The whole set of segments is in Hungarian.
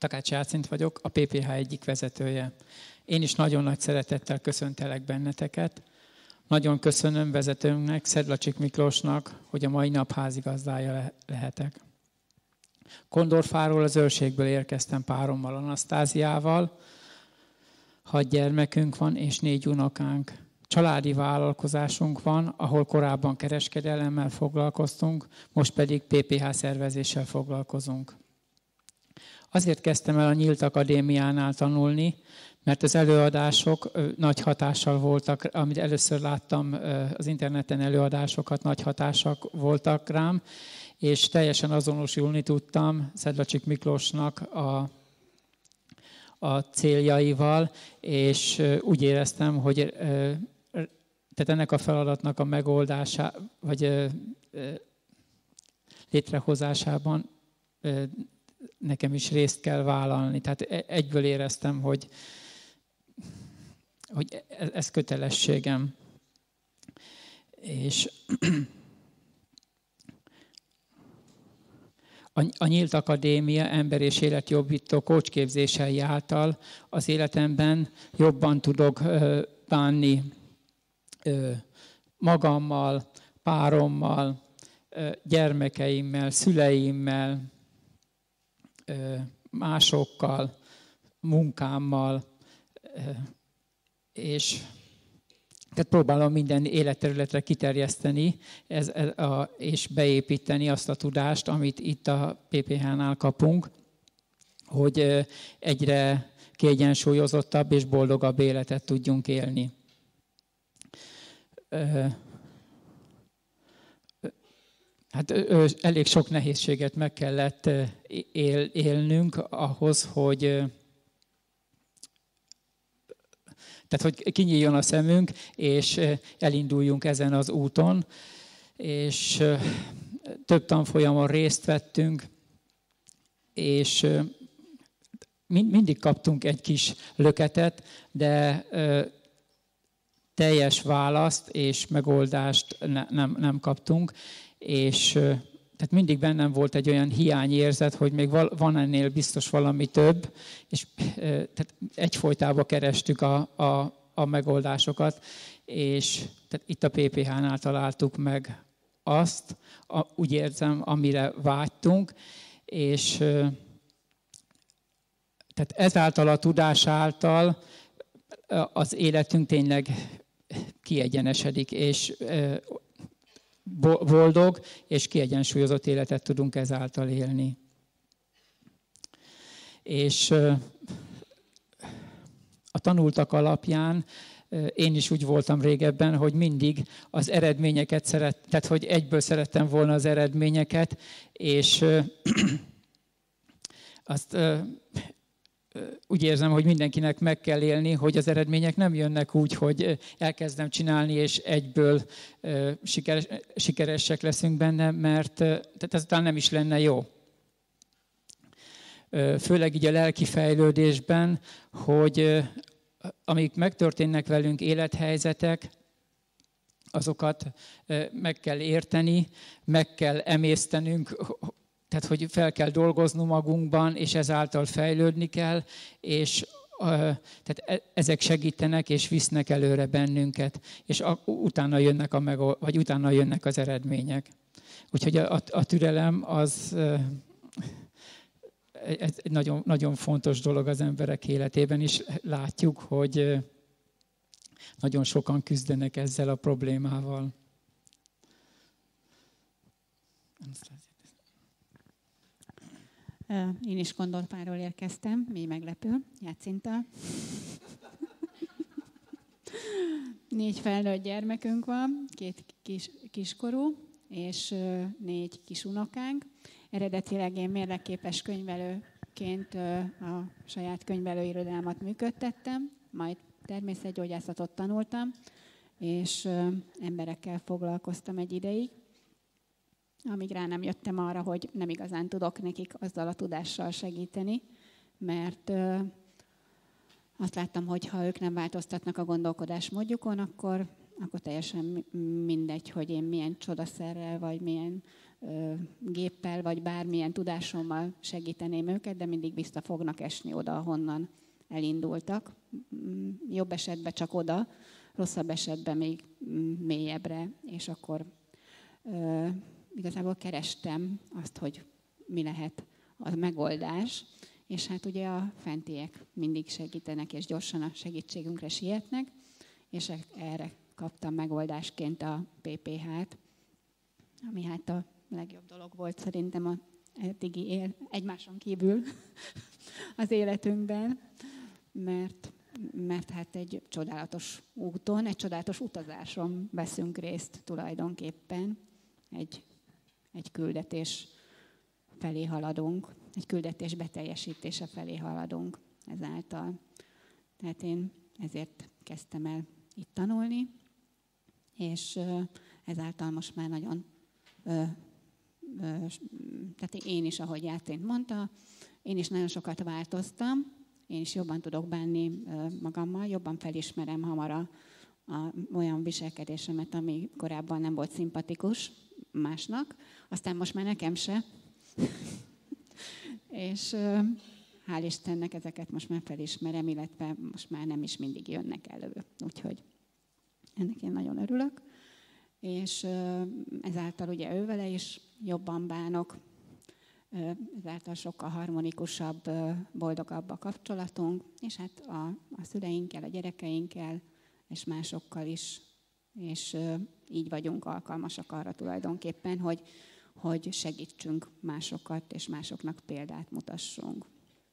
Takács Jácint vagyok, a PPH egyik vezetője. Én is nagyon nagy szeretettel köszöntelek benneteket. Nagyon köszönöm vezetőnknek, Szedlacsik Miklósnak, hogy a mai nap házigazdája lehetek. Kondorfáról, az őrségből érkeztem párommal, Anasztáziával. 6 gyermekünk van és 4 unokánk. Családi vállalkozásunk van, ahol korábban kereskedelemmel foglalkoztunk, most pedig PPH szervezéssel foglalkozunk. Azért kezdtem el a Nyílt Akadémiánál tanulni, mert az előadások nagy hatással voltak, amit először láttam az interneten előadásokat, nagy hatásak voltak rám, és teljesen azonosulni tudtam Szedlacsik Miklósnak a céljaival, és úgy éreztem, hogy tehát ennek a feladatnak a megoldása, vagy létrehozásában nekem is részt kell vállalni. Tehát egyből éreztem, hogy ez kötelességem. És a Nyílt Akadémia ember- és életjobbító coachképzései által az életemben jobban tudok bánni magammal, párommal, gyermekeimmel, szüleimmel, másokkal, munkámmal, és tehát próbálom minden életterületre kiterjeszteni és beépíteni azt a tudást, amit itt a PPH-nál kapunk, hogy egyre kiegyensúlyozottabb és boldogabb életet tudjunk élni. Hát elég sok nehézséget meg kellett élnünk ahhoz, hogy kinyíljon a szemünk, és elinduljunk ezen az úton. És több tanfolyamon részt vettünk, és mindig kaptunk egy kis löketet, de teljes választ és megoldást nem kaptunk. És tehát mindig bennem volt egy olyan hiányérzet, hogy még van ennél biztos valami több, és tehát egyfolytában kerestük a megoldásokat, és tehát itt a PPH-nál találtuk meg azt, úgy érzem, amire vágytunk, és tehát ezáltal a tudás által az életünk tényleg kiegyenesedik, és boldog és kiegyensúlyozott életet tudunk ezáltal élni. És a tanultak alapján én is úgy voltam régebben, hogy mindig az eredményeket tehát hogy egyből szerettem volna az eredményeket, és azt úgy érzem, hogy mindenkinek meg kell élni, hogy az eredmények nem jönnek úgy, hogy elkezdem csinálni, és egyből sikeresek leszünk benne, mert tehát ez talán nem is lenne jó. Főleg így a lelki fejlődésben, hogy amik megtörténnek velünk élethelyzetek, azokat meg kell érteni, meg kell emésztenünk, tehát hogy fel kell dolgoznunk magunkban, és ezáltal fejlődni kell, és tehát ezek segítenek és visznek előre bennünket, és utána jönnek az eredmények. Úgyhogy a türelem az egy nagyon, nagyon fontos dolog az emberek életében is. Látjuk, hogy nagyon sokan küzdenek ezzel a problémával. Én is Kondorfáról érkeztem, mély meglepő, Jácinttal. 4 felnőtt gyermekünk van, 2 kiskorú és 4 kis unokánk. Eredetileg én mérlekképes könyvelőként a saját könyvelőirodámat működtettem, majd természetgyógyászatot tanultam, és emberekkel foglalkoztam egy ideig, amíg rá nem jöttem arra, hogy nem igazán tudok nekik azzal a tudással segíteni, mert azt láttam, hogy ha ők nem változtatnak a gondolkodásmódjukon, akkor teljesen mindegy, hogy én milyen csodaszerrel, vagy milyen géppel, vagy bármilyen tudásommal segíteném őket, de mindig vissza fognak esni oda, ahonnan elindultak. Jobb esetben csak oda, rosszabb esetben még mélyebbre, és akkor igazából kerestem azt, hogy mi lehet a megoldás, és hát ugye a fentiek mindig segítenek, és gyorsan a segítségünkre sietnek, és erre kaptam megoldásként a PPH-t, ami hát a legjobb dolog volt szerintem a eddigi egymáson kívül az életünkben, mert hát egy csodálatos úton, egy csodálatos utazáson veszünk részt tulajdonképpen, egy küldetés felé haladunk, egy küldetés beteljesítése felé haladunk ezáltal. Tehát én ezért kezdtem el itt tanulni, és ezáltal most már nagyon, tehát én is, ahogy Játént mondta, én is nagyon sokat változtam, én is jobban tudok bánni magammal, jobban felismerem hamar olyan viselkedésemet, ami korábban nem volt szimpatikus másnak, aztán most már nekem se. És hál' Istennek ezeket most már felismerem, illetve most már nem is mindig jönnek elő. Úgyhogy ennek én nagyon örülök. És ezáltal ugye ővele is jobban bánok, ezáltal sokkal harmonikusabb, boldogabb a kapcsolatunk, és hát a szüleinkkel, a gyerekeinkkel, és másokkal is. És így vagyunk alkalmasak arra tulajdonképpen, hogy segítsünk másokat, és másoknak példát mutassunk.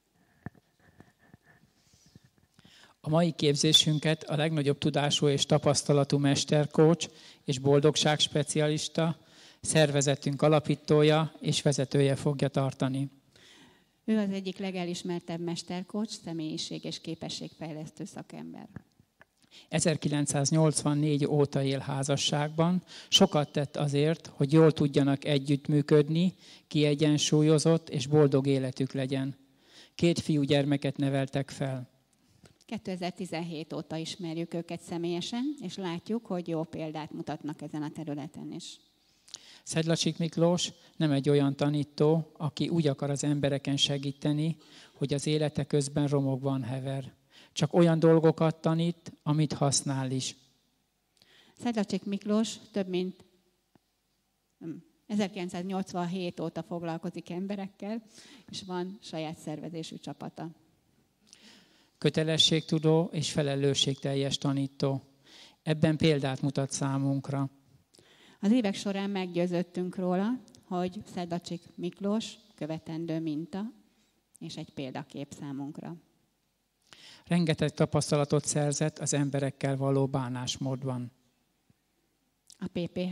A mai képzésünket a legnagyobb tudású és tapasztalatú mesterkócs és boldogságspecialista, szervezetünk alapítója és vezetője fogja tartani. Ő az egyik legelismertebb mesterkócs, személyiség és képességfejlesztő szakember. 1984 óta él házasságban, sokat tett azért, hogy jól tudjanak együttműködni, kiegyensúlyozott és boldog életük legyen. 2 fiúgyermeket neveltek fel. 2017 óta ismerjük őket személyesen, és látjuk, hogy jó példát mutatnak ezen a területen is. Szedlacsik Miklós nem egy olyan tanító, aki úgy akar az embereken segíteni, hogy az élete közben romokban hever. Csak olyan dolgokat tanít, amit használ is. Szedlacsik Miklós több mint 1987 óta foglalkozik emberekkel, és van saját szervezésű csapata. Kötelességtudó és felelősségteljes tanító. Ebben példát mutat számunkra. Az évek során meggyőződtünk róla, hogy Szedlacsik Miklós követendő minta és egy példakép számunkra. Rengeteg tapasztalatot szerzett az emberekkel való bánásmódban. A PPH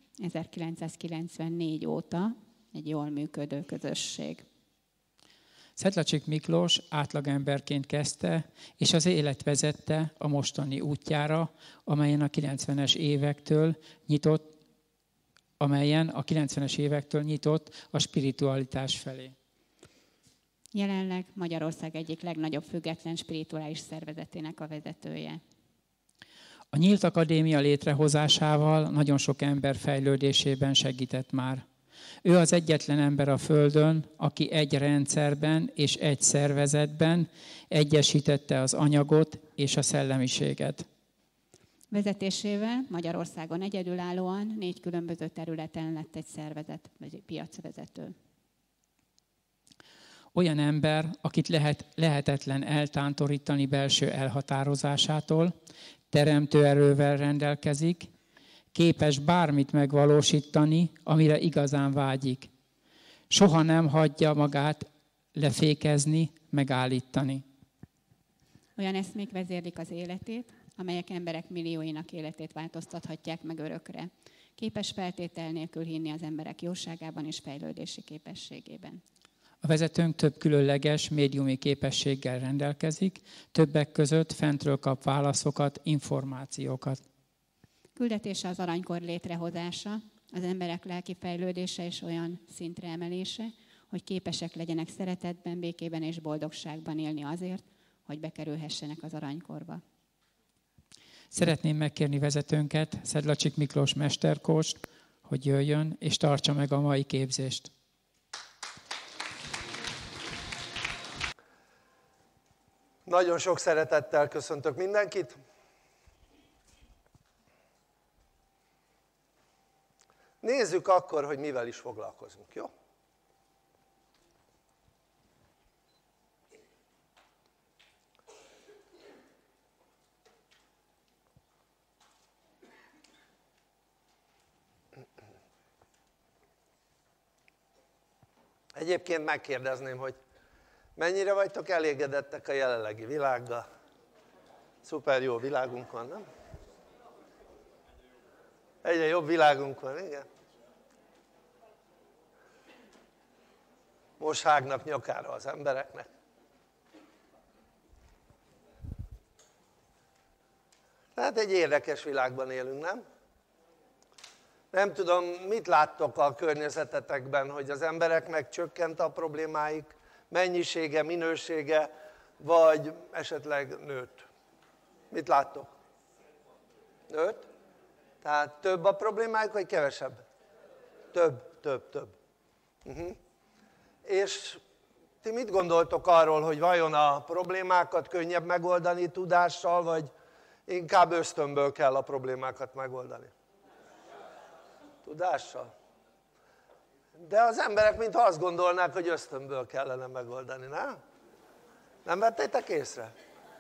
1994 óta egy jól működő közösség. Szedlacsik Miklós átlagemberként kezdte, és az élet vezette a mostani útjára, amelyen a 90-es évektől nyitott a spiritualitás felé. Jelenleg Magyarország egyik legnagyobb független spirituális szervezetének a vezetője. A Nyílt Akadémia létrehozásával nagyon sok ember fejlődésében segített már. Ő az egyetlen ember a Földön, aki egy rendszerben és egy szervezetben egyesítette az anyagot és a szellemiséget. Vezetésével Magyarországon egyedülállóan 4 különböző területen lett egy szervezet vagy egy piacvezető. Olyan ember, akit lehetetlen eltántorítani belső elhatározásától, teremtő erővel rendelkezik, képes bármit megvalósítani, amire igazán vágyik. Soha nem hagyja magát lefékezni, megállítani. Olyan eszmék vezérlik az életét, amelyek emberek millióinak életét változtathatják meg örökre. Képes feltétel nélkül hinni az emberek jóságában és fejlődési képességében. A vezetőnk több különleges médiumi képességgel rendelkezik, többek között fentről kap válaszokat, információkat. Küldetése az aranykor létrehozása, az emberek lelki fejlődése és olyan szintre emelése, hogy képesek legyenek szeretetben, békében és boldogságban élni azért, hogy bekerülhessenek az aranykorba. Szeretném megkérni vezetőnket, Szedlacsik Miklós mesterkóst, hogy jöjjön és tartsa meg a mai képzést. Nagyon sok szeretettel köszöntök mindenkit. Nézzük akkor, hogy mivel is foglalkozunk, jó? Egyébként megkérdezném, hogy mennyire vagytok elégedettek a jelenlegi világgal? Szuper jó világunk van, nem? Egyre jobb világunk van, igen? Most hágnak nyakára az embereknek. Tehát egy érdekes világban élünk, nem? Nem tudom, mit láttok a környezetetekben, hogy az embereknek csökkent a problémáik, mennyisége, minősége, vagy esetleg nőtt? Mit láttok? Nőtt? Tehát több a problémájuk, vagy kevesebb? Több. És ti mit gondoltok arról, hogy vajon a problémákat könnyebb megoldani tudással, vagy inkább ösztönből kell a problémákat megoldani? Tudással? De az emberek mintha azt gondolnák, hogy ösztönből kellene megoldani, nem? Nem vettétek észre?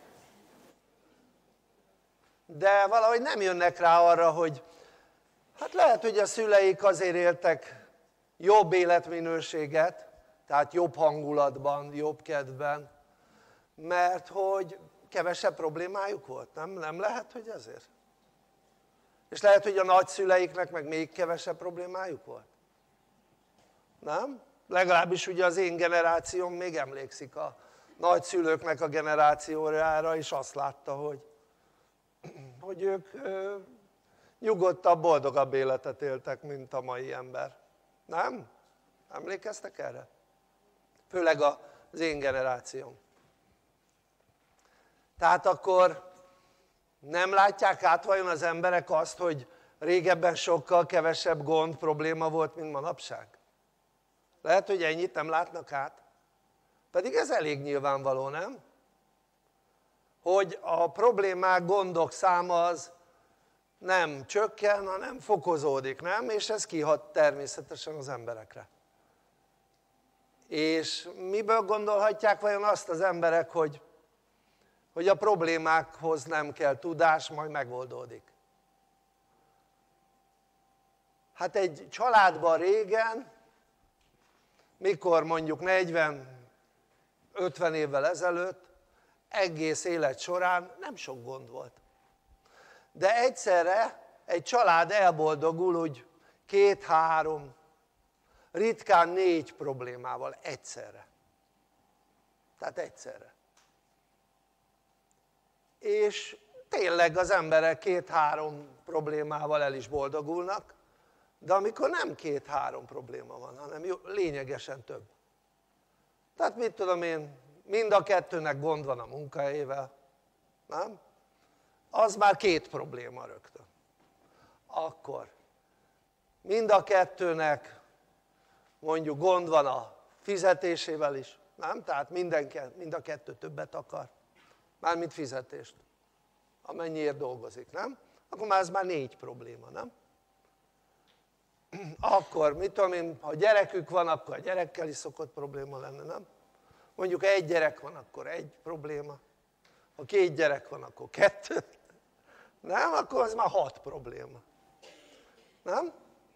De valahogy nem jönnek rá arra, hogy hát lehet, hogy a szüleik azért éltek jobb életminőséget, tehát jobb hangulatban, jobb kedvben, mert hogy kevesebb problémájuk volt, nem lehet, hogy ezért? És lehet, hogy a nagyszüleiknek meg még kevesebb problémájuk volt? Nem? Legalábbis ugye az én generációm még emlékszik a nagyszülőknek a generációjára, és azt látta, hogy ők nyugodtabb, boldogabb életet éltek, mint a mai ember. Nem? Emlékeztek erre? Főleg az én generációm. Tehát akkor nem látják át vajon az emberek azt, hogy régebben sokkal kevesebb gond, probléma volt, mint manapság? Lehet, hogy ennyit nem látnak át? Pedig ez elég nyilvánvaló, nem? Hogy a problémák, gondok száma az nem csökken, hanem fokozódik, nem? És ez kihat természetesen az emberekre. És miből gondolhatják vajon azt az emberek, hogy a problémákhoz nem kell tudás, majd megoldódik? Hát egy családban régen, mikor mondjuk 40-50 évvel ezelőtt, egész élet során nem sok gond volt. De egyszerre egy család elboldogul úgy 2-3, ritkán 4 problémával egyszerre. Tehát egyszerre. És tényleg az emberek 2-3 problémával el is boldogulnak, de amikor nem 2-3 probléma van, hanem lényegesen több. Tehát mit tudom én, mind a kettőnek gond van a munkahelyével, nem? Az már 2 probléma rögtön. Akkor mind a kettőnek mondjuk gond van a fizetésével is, nem? Tehát mind a kettő többet akar, mármint fizetést, amennyiért dolgozik, nem? Akkor már ez már 4 probléma, nem? Akkor, mit tudom én, ha gyerekük van, akkor a gyerekkel is szokott probléma lenni, nem? Mondjuk 1 gyerek van, akkor 1 probléma. Ha 2 gyerek van, akkor 2. Nem? Akkor az már 6 probléma. Nem?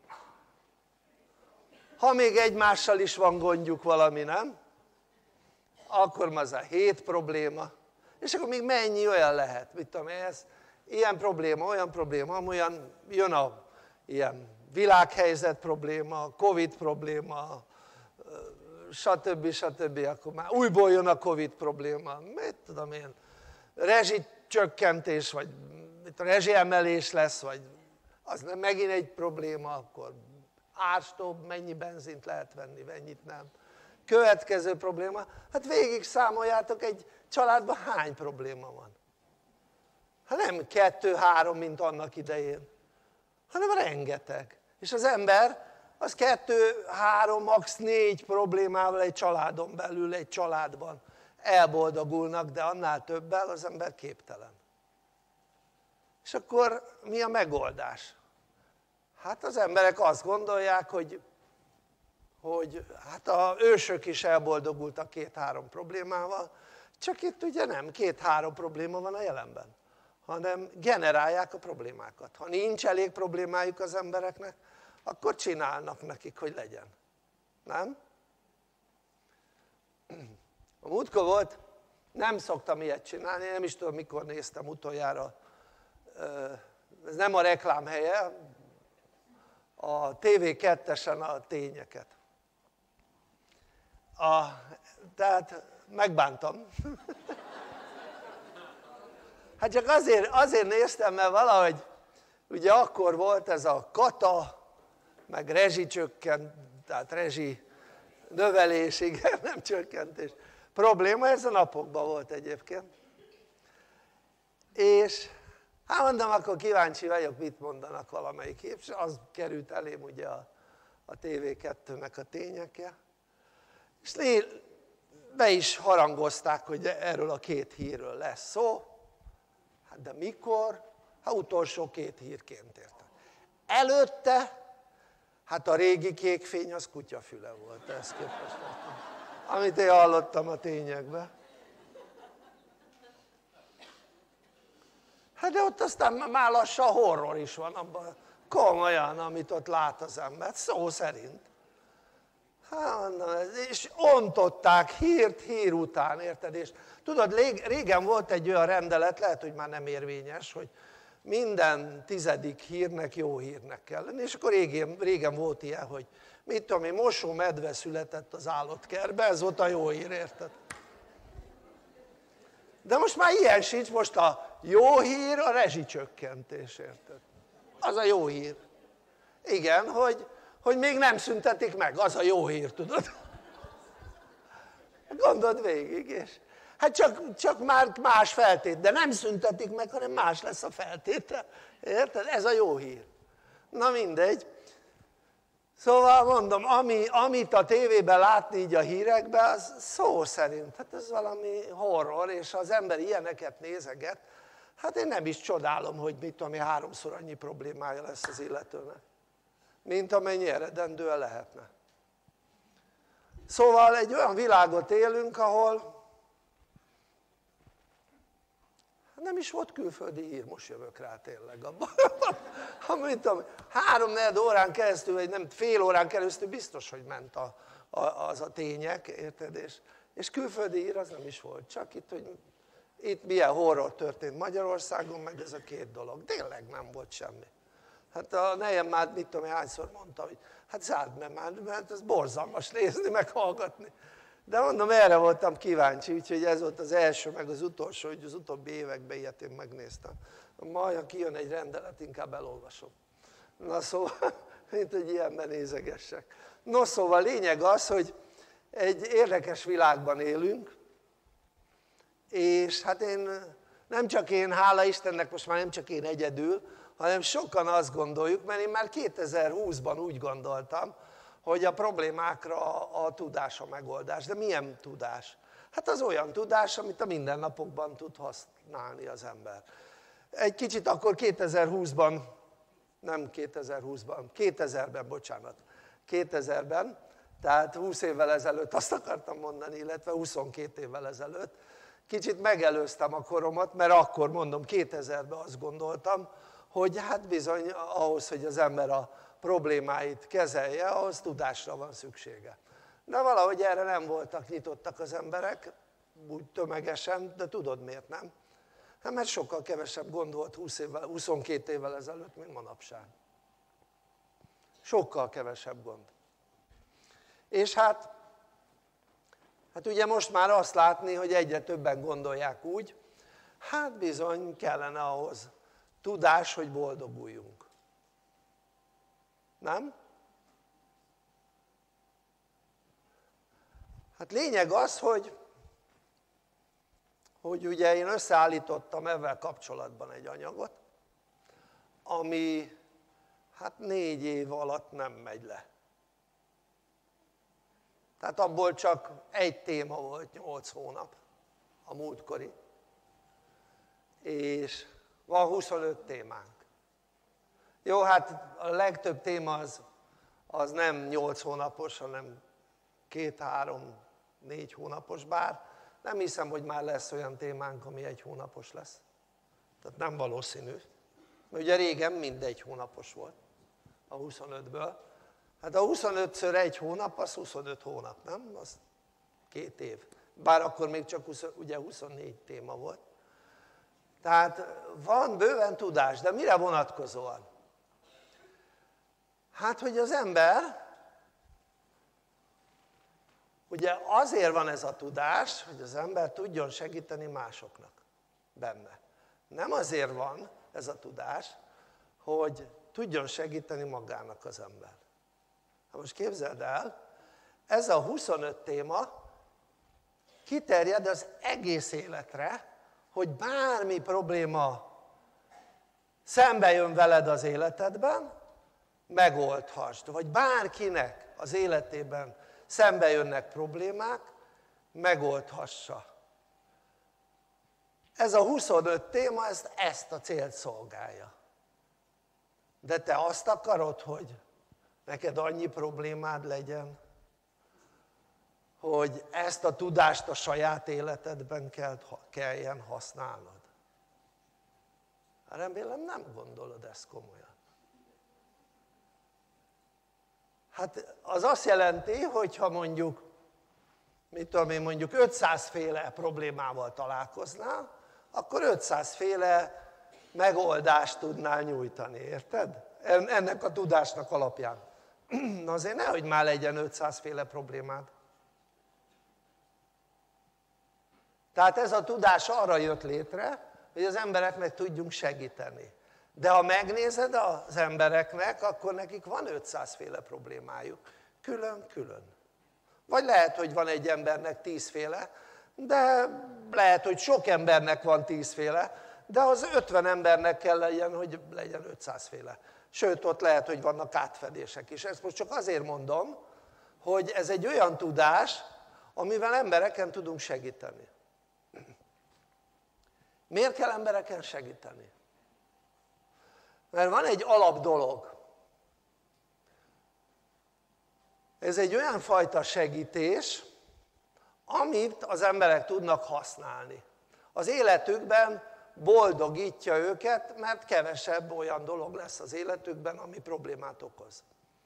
Ha még egymással is van gondjuk valami, nem? Akkor már az 7 probléma. És akkor még mennyi olyan lehet? Mit tudom én, ez ilyen probléma, olyan probléma, amolyan jön a ilyen világhelyzet probléma, Covid probléma, stb. Akkor már újból jön a Covid probléma, mit tudom én, rezsicsökkentés, vagy rezsiemelés lesz, vagy az nem megint egy probléma, akkor árstop, mennyi benzint lehet venni, mennyit nem. Következő probléma, hát végig számoljátok, egy családban hány probléma van. Hát nem 2-3, mint annak idején, hanem rengeteg. És az ember az 2-3, max. 4 problémával egy családon belül, egy családban elboldogulnak, de annál többel az ember képtelen. És akkor mi a megoldás? Hát az emberek azt gondolják, hogy hát az ősök is elboldogultak 2-3 problémával, csak itt ugye nem 2-3 probléma van a jelenben, hanem generálják a problémákat. Ha nincs elég problémájuk az embereknek, akkor csinálnak nekik, hogy legyen. Nem? A múltkor volt, nem szoktam ilyet csinálni, nem is tudom mikor néztem utoljára, ez nem a reklám helye, a TV2-esen a tényeket. Tehát megbántam. Hát csak azért néztem, mert valahogy ugye akkor volt ez a kata, meg rezsicsökkent, tehát rezsi növelés, igen, nem csökkentés probléma, ez a napokban volt egyébként. És hát mondom, akkor kíváncsi vagyok, mit mondanak valamelyik, és az került elém ugye a TV2-nek a tényekje. És be is harangozták, hogy erről a 2 hírről lesz szó. Hát de mikor? Hát utolsó 2 hírként értem. Előtte, hát a régi kékfény az kutyafüle volt, ezt képest. Amit én hallottam a tényekben. Hát de ott aztán már lassan horror is van abban, komolyan, amit ott lát az ember, szó szerint. Hát, és ontották hírt hír után, érted? És tudod, régen volt egy olyan rendelet, lehet, hogy már nem érvényes, hogy minden 10. hírnek jó hírnek kell lenni, és akkor régen volt ilyen, hogy mit tudom én, mosómedve született az állatkertbe, ez volt a jó hír, érted? De most már ilyen sincs, most a jó hír a rezsicsökkentés, érted? Az a jó hír. Igen, hogy még nem szüntetik meg, az a jó hír, tudod? Gondold végig, és hát csak már más feltét, de nem szüntetik meg, hanem más lesz a feltétel, érted? Ez a jó hír. Na mindegy. Szóval mondom, amit a tévében látni így a hírekben, az szó szerint, hát ez valami horror, és ha az ember ilyeneket nézeget, hát én nem is csodálom, hogy mit tudom én, 3-szor annyi problémája lesz az illetőnek, mint amennyi eredendően lehetne. Szóval egy olyan világot élünk, ahol nem is volt külföldi hír, most jövök rá tényleg abban. 3-4 órán keresztül, vagy nem, fél órán keresztül biztos, hogy ment az a tények, érted? És külföldi hír az nem is volt, csak itt, hogy itt milyen horror történt Magyarországon, meg ez a 2 dolog. Tényleg nem volt semmi. Hát a nejem már mit tudom, hányszor mondta, hogy hát zárd meg már, mert ez borzalmas nézni, meg hallgatni. De mondom, erre voltam kíváncsi, úgyhogy ez volt az első, meg az utolsó, hogy az utóbbi években ilyet én megnéztem. Majd, ha kijön egy rendelet, inkább elolvasom. Na szóval, mint hogy ilyenben nézegessek. No szóval lényeg az, hogy egy érdekes világban élünk, és hát nem csak én, hála Istennek most már nem csak én egyedül, hanem sokan azt gondoljuk, mert én már 2020-ban úgy gondoltam, hogy a problémákra a tudás a megoldás. De milyen tudás? Hát az olyan tudás, amit a mindennapokban tud használni az ember. Egy kicsit akkor 2020-ban, nem 2020-ban, 2000-ben, bocsánat, 2000-ben, tehát 20 évvel ezelőtt azt akartam mondani, illetve 22 évvel ezelőtt, kicsit megelőztem a koromat, mert akkor mondom 2000-ben azt gondoltam, hogy hát bizony ahhoz, hogy az ember a problémáit kezelje, ahhoz tudásra van szüksége. De valahogy erre nem voltak nyitottak az emberek, úgy tömegesen, de tudod miért nem? Hát mert sokkal kevesebb gond volt 22 évvel ezelőtt, mint manapság. Sokkal kevesebb gond. És hát ugye most már azt látni, hogy egyre többen gondolják úgy, hát bizony kellene ahhoz tudás, hogy boldoguljunk. Nem? Hát lényeg az, hogy ugye én összeállítottam ezzel kapcsolatban egy anyagot, ami hát 4 év alatt nem megy le. Tehát abból csak egy téma volt 8 hónap, a múltkori, és van 25 témánk. Jó, hát a legtöbb téma az nem 8 hónapos, hanem 2-3-4 hónapos, bár nem hiszem, hogy már lesz olyan témánk, ami 1 hónapos lesz. Tehát nem valószínű. Mert ugye régen mind 1 hónapos volt a 25-ből. Hát a 25-ször 1 hónap, az 25 hónap, nem? Az 2 év. Bár akkor még csak ugye 24 téma volt. Tehát van bőven tudás, de mire vonatkozóan? Hát, hogy az ember, ugye azért van ez a tudás, hogy az ember tudjon segíteni másoknak benne. Nem azért van ez a tudás, hogy tudjon segíteni magának az ember. Hát most képzeld el, ez a 25 téma kiterjed az egész életre, hogy bármi probléma szembe jön veled az életedben, megoldhassd, vagy bárkinek az életében szembe jönnek problémák, megoldhassa. Ez a 25 téma ezt a célt szolgálja. De te azt akarod, hogy neked annyi problémád legyen, hogy ezt a tudást a saját életedben kelljen használnod? Remélem nem gondolod ezt komolyan. Hát az azt jelenti, hogy ha mondjuk, mit tudom én, mondjuk 500 féle problémával találkoznál, akkor 500 féle megoldást tudnál nyújtani, érted? Ennek a tudásnak alapján. Na azért nehogy már legyen 500 féle problémád. Tehát ez a tudás arra jött létre, hogy az embereknek tudjunk segíteni. De ha megnézed az embereknek, akkor nekik van 500 féle problémájuk. Külön-külön. Vagy lehet, hogy van egy embernek 10 féle, de lehet, hogy sok embernek van 10 féle, de az 50 embernek kell legyen, hogy legyen 500 féle. Sőt, ott lehet, hogy vannak átfedések is. Ezt most csak azért mondom, hogy ez egy olyan tudás, amivel embereken tudunk segíteni. Miért kell embereken segíteni? Mert van egy alap dolog. Ez egy olyan fajta segítés, amit az emberek tudnak használni. Az életükben boldogítja őket, mert kevesebb olyan dolog lesz az életükben, ami problémát okoz.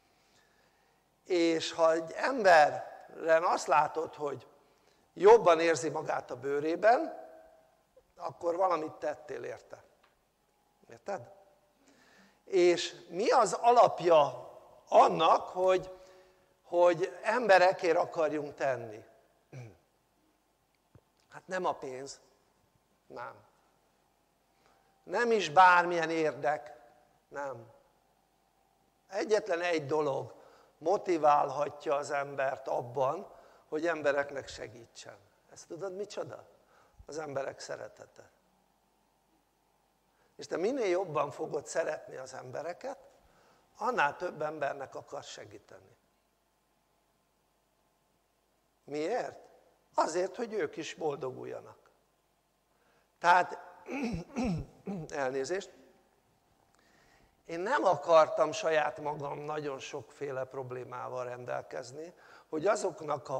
És ha egy emberen azt látod, hogy jobban érzi magát a bőrében, akkor valamit tettél érte. Érted? És mi az alapja annak, hogy emberekért akarjunk tenni? Hát nem a pénz, nem. Nem is bármilyen érdek, nem. Egyetlen egy dolog motiválhatja az embert abban, hogy embereknek segítsen. Ezt tudod micsoda? Az emberek szeretete. És te minél jobban fogod szeretni az embereket, annál több embernek akarsz segíteni. Miért? Azért, hogy ők is boldoguljanak. Tehát, elnézést, én nem akartam saját magam nagyon sokféle problémával rendelkezni, hogy azoknak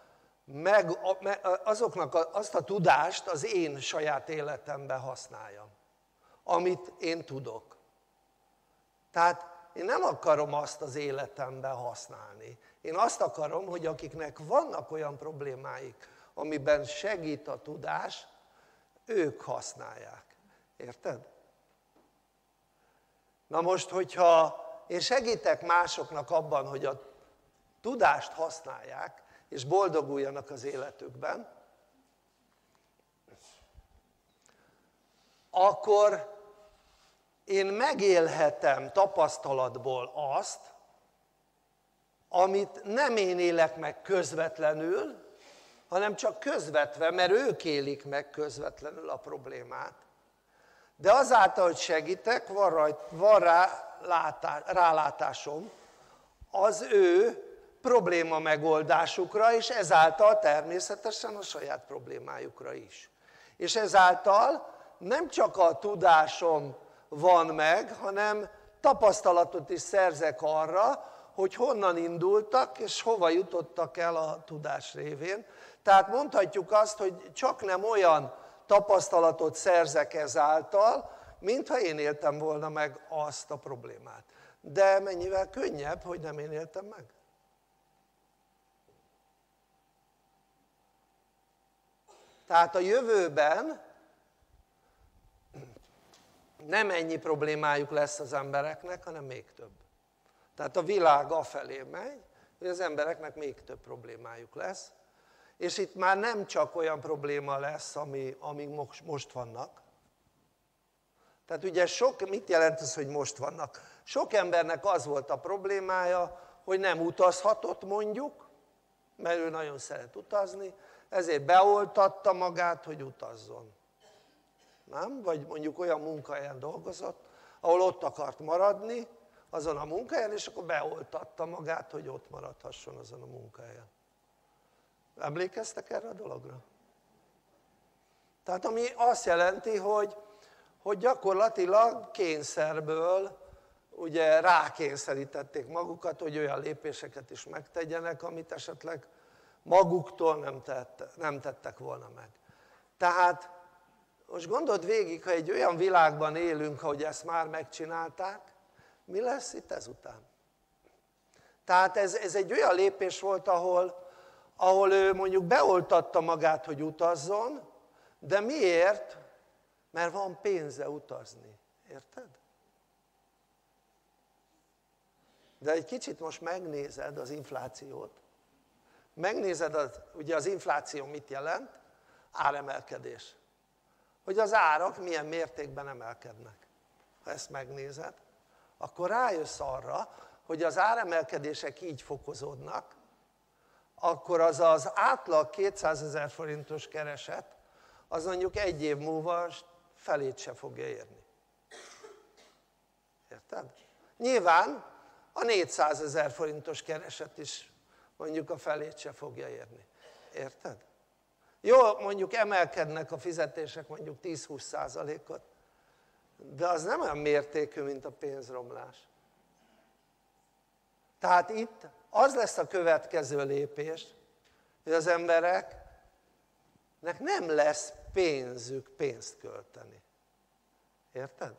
azt a tudást az én saját életemben használjam, amit én tudok. Tehát én nem akarom azt az életemben használni. Én azt akarom, hogy akiknek vannak olyan problémáik, amiben segít a tudás, ők használják. Érted? Na most, hogyha én segítek másoknak abban, hogy a tudást használják, és boldoguljanak az életükben, akkor én megélhetem tapasztalatból azt, amit nem én élek meg közvetlenül, hanem csak közvetve, mert ők élik meg közvetlenül a problémát. De azáltal, hogy segítek, van rá rálátásom az ő probléma megoldásukra, és ezáltal természetesen a saját problémájukra is. És ezáltal nem csak a tudásom van meg, hanem tapasztalatot is szerzek arra, hogy honnan indultak és hova jutottak el a tudás révén. Tehát mondhatjuk azt, hogy csak nem olyan tapasztalatot szerzek ezáltal, mintha én éltem volna meg azt a problémát. De mennyivel könnyebb, hogy nem én éltem meg? Tehát a jövőben nem ennyi problémájuk lesz az embereknek, hanem még több. Tehát a világ afelé megy, hogy az embereknek még több problémájuk lesz, és itt már nem csak olyan probléma lesz, amik most vannak. Tehát ugye mit jelent ez, hogy most vannak? Sok embernek az volt a problémája, hogy nem utazhatott mondjuk, mert ő nagyon szeret utazni, ezért beoltatta magát, hogy utazzon. Nem? Vagy mondjuk olyan munkahelyen dolgozott, ahol ott akart maradni, azon a munkahelyen, és akkor beoltatta magát, hogy ott maradhasson azon a munkahelyen. Emlékeztek erre a dologra? Tehát ami azt jelenti, hogy gyakorlatilag kényszerből ugye rákényszerítették magukat, hogy olyan lépéseket is megtegyenek, amit esetleg maguktól nem tettek volna meg. Tehát most gondold végig, ha egy olyan világban élünk, ahogy ezt már megcsinálták, mi lesz itt ezután? Tehát ez egy olyan lépés volt, ahol ő mondjuk beoltatta magát, hogy utazzon, de miért? Mert van pénze utazni, érted? De egy kicsit most megnézed az inflációt, megnézed, ugye az infláció mit jelent? Áremelkedés. Hogy az árak milyen mértékben emelkednek. Ha ezt megnézed, akkor rájössz arra, hogy az áremelkedések így fokozódnak, akkor az átlag 200 000 forintos kereset, az mondjuk egy év múlva felét se fogja érni. Érted? Nyilván a 400 000 forintos kereset is mondjuk a felét se fogja érni. Érted? Jó, mondjuk emelkednek a fizetések mondjuk 10-20%-ot, de az nem olyan mértékű, mint a pénzromlás. Tehát itt az lesz a következő lépés, hogy az embereknek nem lesz pénzük pénzt költeni. Érted?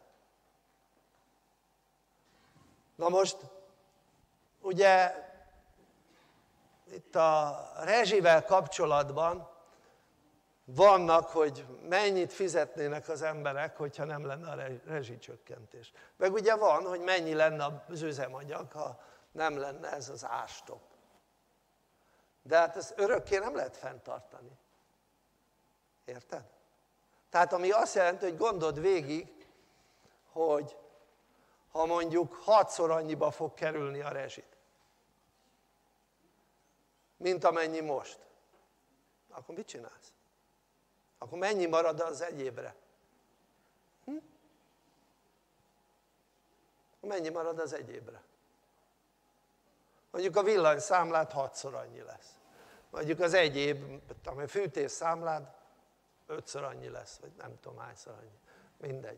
Na most, ugye itt a rezsivel kapcsolatban vannak, hogy mennyit fizetnének az emberek, hogyha nem lenne a rezsicsökkentés. Meg ugye van, hogy mennyi lenne az üzemanyag, ha nem lenne ez az árstopp. De hát ezt örökké nem lehet fenntartani. Érted? Tehát ami azt jelenti, hogy gondold végig, hogy ha mondjuk 6-szor annyiba fog kerülni a rezsit, mint amennyi most, akkor mit csinálsz? Akkor mennyi marad az egy évre? Mennyi marad az egy évre? Mondjuk a villanyszámlád 6-szor annyi lesz. Mondjuk az egy év, a fűtésszámlád 5-ször annyi lesz, vagy nem tudom hányszor annyi. Mindegy.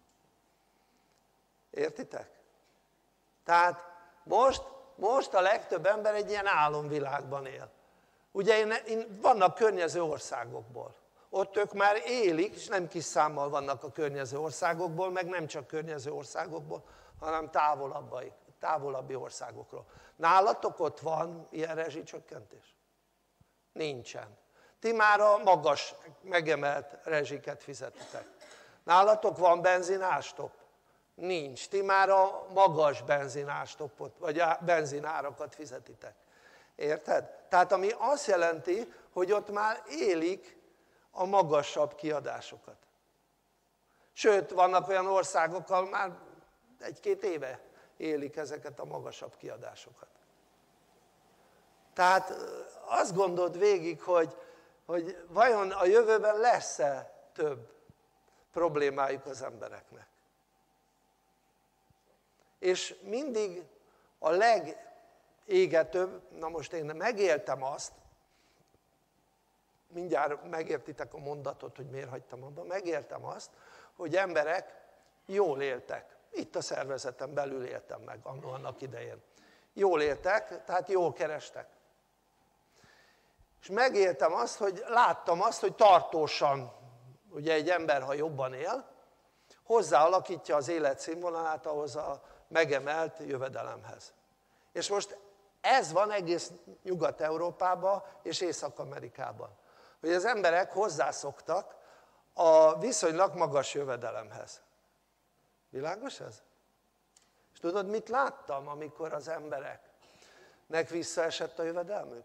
Értitek? Tehát most a legtöbb ember egy ilyen álomvilágban él. Ugye vannak környező országokból. Ott ők már élik, és nem kis számmal vannak a környező országokból, meg nem csak környező országokból, hanem távolabbi országokról. Nálatok ott van ilyen rezsicsökkentés? Nincsen. Ti már a magas, megemelt rezsiket fizetitek. Nálatok van benzinárstopp? Nincs. Ti már a magas benzinárstoppot, vagy a benzinárakat fizetitek. Érted? Tehát ami azt jelenti, hogy ott már élik a magasabb kiadásokat. Sőt, vannak olyan országok, ahol már 1-2 éve élik ezeket a magasabb kiadásokat. Tehát azt gondold végig, hogy hogy vajon a jövőben lesz-e több problémájuk az embereknek. És mindig a legégetőbb, na most én megéltem azt, mindjárt megértitek a mondatot, hogy miért hagytam abba, megéltem azt, hogy emberek jól éltek. Itt a szervezeten belül éltem meg annak idején. Jól éltek, tehát jól kerestek. És megéltem azt, hogy láttam azt, hogy tartósan, ugye egy ember, ha jobban él, hozzáalakítja az életszínvonalát ahhoz a megemelt jövedelemhez. És most ez van egész Nyugat-Európában és Észak-Amerikában. Hogy az emberek hozzászoktak a viszonylag magas jövedelemhez. Világos ez? És tudod, mit láttam, amikor az embereknek visszaesett a jövedelmük?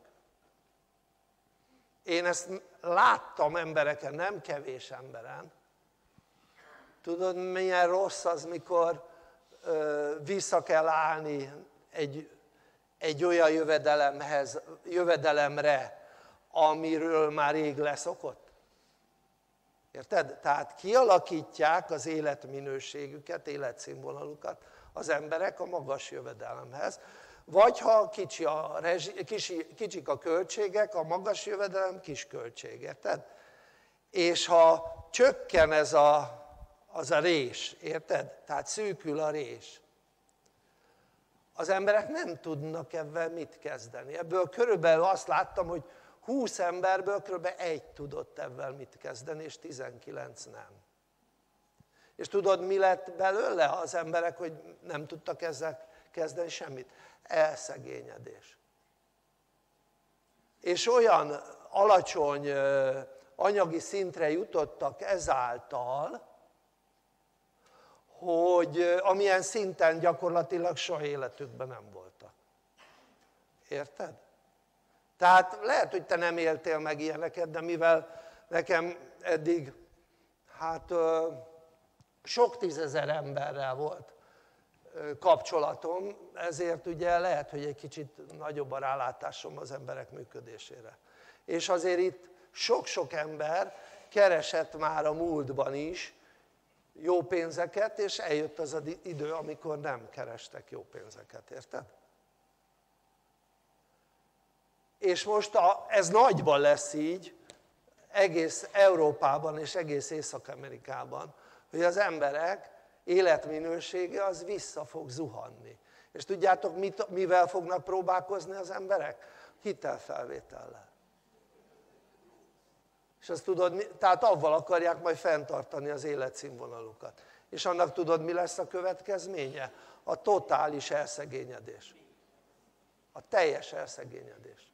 Én ezt láttam embereken, nem kevés emberen. Tudod, milyen rossz az, mikor vissza kell állni egy olyan jövedelemre, amiről már rég leszokott? Érted? Tehát kialakítják az életminőségüket, életszínvonalukat az emberek a magas jövedelemhez, vagy ha kicsik a költségek, a magas jövedelem kis költség, érted? És ha csökken az a rés, érted? Tehát szűkül a rés, az emberek nem tudnak ebben mit kezdeni. Ebből körülbelül azt láttam, hogy 20 emberből kb. 1 tudott ebben mit kezdeni, és 19 nem. És tudod, mi lett belőle az emberek, hogy nem tudtak ezzel kezdeni semmit? Elszegényedés. És olyan alacsony anyagi szintre jutottak ezáltal, hogy amilyen szinten gyakorlatilag soha életükben nem voltak. Érted? Tehát lehet, hogy te nem éltél meg ilyeneket, de mivel nekem eddig sok tízezer emberrel volt kapcsolatom, ezért ugye lehet, hogy egy kicsit nagyobb a rálátásom az emberek működésére. És azért itt sok-sok ember keresett már a múltban is jó pénzeket, és eljött az az idő, amikor nem kerestek jó pénzeket, érted? És most ez nagyban lesz így, egész Európában és egész Észak-Amerikában, hogy az emberek életminősége az vissza fog zuhanni. És tudjátok, mivel fognak próbálkozni az emberek? Hitelfelvétellel. És azt tudod, tehát avval akarják majd fenntartani az életszínvonalukat. És annak tudod, mi lesz a következménye? A totális elszegényedés. A teljes elszegényedés.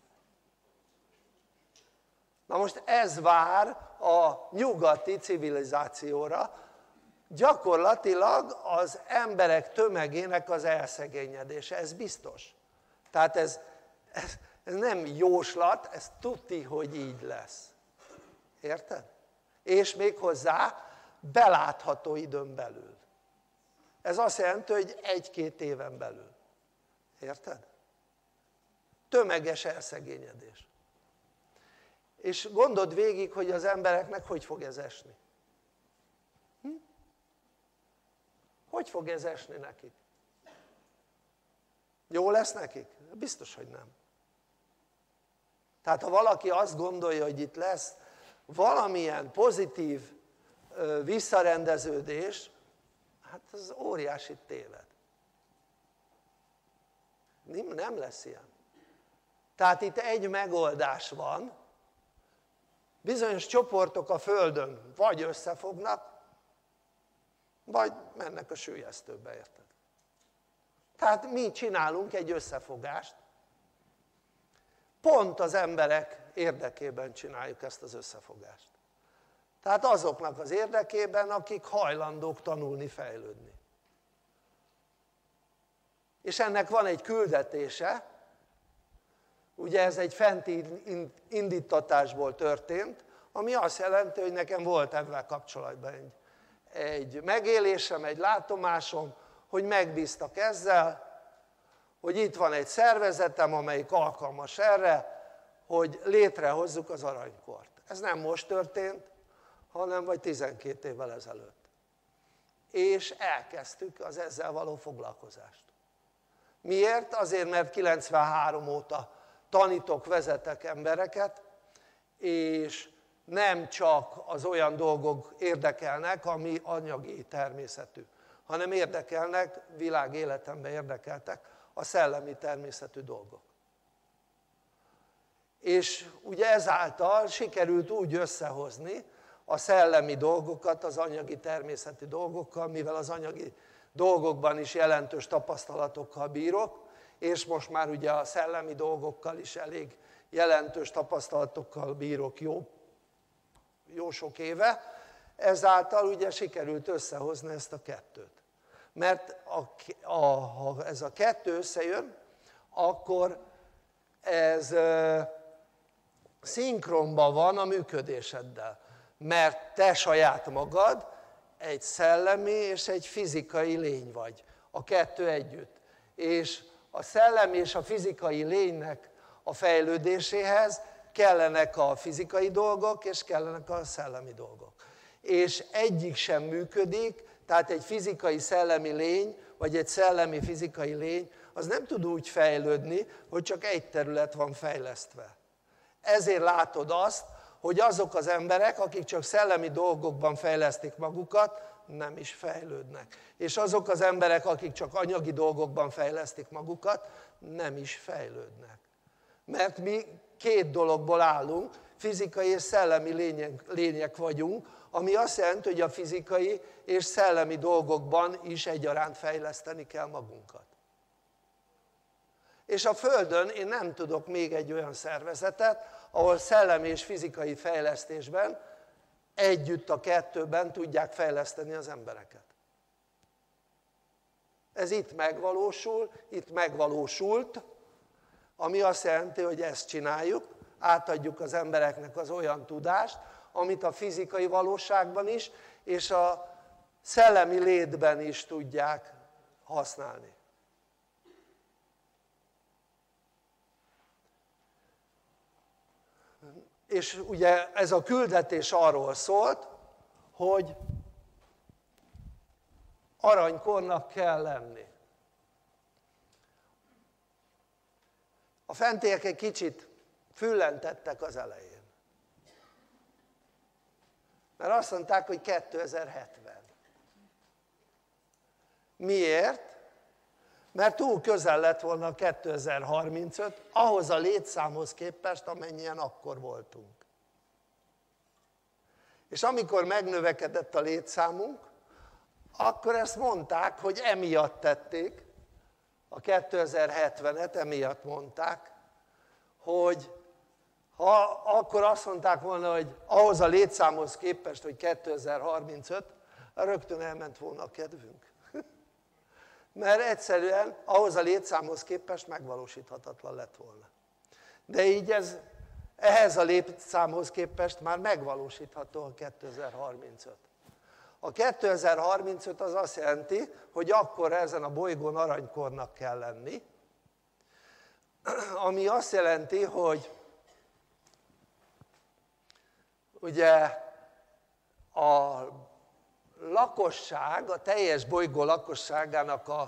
Na most ez vár a nyugati civilizációra, gyakorlatilag az emberek tömegének az elszegényedése, ez biztos. Tehát ez nem jóslat, ez tuti, hogy így lesz. Érted? És még hozzá belátható időn belül. Ez azt jelenti, hogy 1-2 éven belül. Érted? Tömeges elszegényedés. És gondold végig, hogy az embereknek hogy fog ez esni. Hogy fog ez esni nekik? Jó lesz nekik? Biztos, hogy nem. Tehát ha valaki azt gondolja, hogy itt lesz valamilyen pozitív visszarendeződés, hát ez óriási téved. Nem lesz ilyen. Tehát itt egy megoldás van, bizonyos csoportok a Földön vagy összefognak, vagy mennek a süllyesztőbe, érted? Tehát mi csinálunk egy összefogást, pont az emberek érdekében csináljuk ezt az összefogást. Tehát azoknak az érdekében, akik hajlandók tanulni, fejlődni. És ennek van egy küldetése, ugye ez egy fenti indítatásból történt, ami azt jelenti, hogy nekem volt ebben kapcsolatban egy megélésem, egy látomásom, hogy megbíztak ezzel, hogy itt van egy szervezetem, amelyik alkalmas erre, hogy létrehozzuk az aranykort. Ez nem most történt, hanem vagy 12 évvel ezelőtt. És elkezdtük az ezzel való foglalkozást. Miért? Azért, mert 93 óta tanítok, vezetek embereket, és nem csak az olyan dolgok érdekelnek, ami anyagi természetű, hanem érdekelnek, világéletemben érdekeltek a szellemi természetű dolgok. És ugye ezáltal sikerült úgy összehozni a szellemi dolgokat az anyagi természetű dolgokkal, mivel az anyagi dolgokban is jelentős tapasztalatokkal bírok, és most már ugye a szellemi dolgokkal is elég jelentős tapasztalatokkal bírok jó sok éve, ezáltal ugye sikerült összehozni ezt a kettőt. Mert ha ez a kettő összejön, akkor ez szinkronban van a működéseddel. Mert te saját magad egy szellemi és egy fizikai lény vagy, a kettő együtt. És a szellemi és a fizikai lénynek a fejlődéséhez kellenek a fizikai dolgok, és kellenek a szellemi dolgok. És egyik sem működik, tehát egy fizikai szellemi lény, vagy egy szellemi fizikai lény, az nem tud úgy fejlődni, hogy csak egy terület van fejlesztve. Ezért látod azt, hogy azok az emberek, akik csak szellemi dolgokban fejlesztik magukat, nem is fejlődnek. És azok az emberek, akik csak anyagi dolgokban fejlesztik magukat, nem is fejlődnek. Mert mi két dologból állunk, fizikai és szellemi lények vagyunk, ami azt jelenti, hogy a fizikai és szellemi dolgokban is egyaránt fejleszteni kell magunkat. És a Földön én nem tudok még egy olyan szervezetet, ahol szellemi és fizikai fejlesztésben együtt a kettőben tudják fejleszteni az embereket. Ez itt megvalósul, itt megvalósult, ami azt jelenti, hogy ezt csináljuk, átadjuk az embereknek az olyan tudást, amit a fizikai valóságban is, és a szellemi létben is tudják használni. És ugye ez a küldetés arról szólt, hogy aranykornak kell lenni. A fentiek egy kicsit füllentettek az elején. Mert azt mondták, hogy 2070. Miért? Mert túl közel lett volna a 2035 ahhoz a létszámhoz képest, amennyien akkor voltunk. És amikor megnövekedett a létszámunk, akkor ezt mondták, hogy emiatt tették, a 2070-et emiatt mondták, hogy ha akkor azt mondták volna, hogy ahhoz a létszámhoz képest, hogy 2035, rögtön elment volna a kedvünk. Mert egyszerűen ahhoz a létszámhoz képest megvalósíthatatlan lett volna. De így ehhez a létszámhoz képest már megvalósítható a 2035. A 2035 az azt jelenti, hogy akkor ezen a bolygón aranykornak kell lenni, ami azt jelenti, hogy ugye a lakosság, a teljes bolygó lakosságának a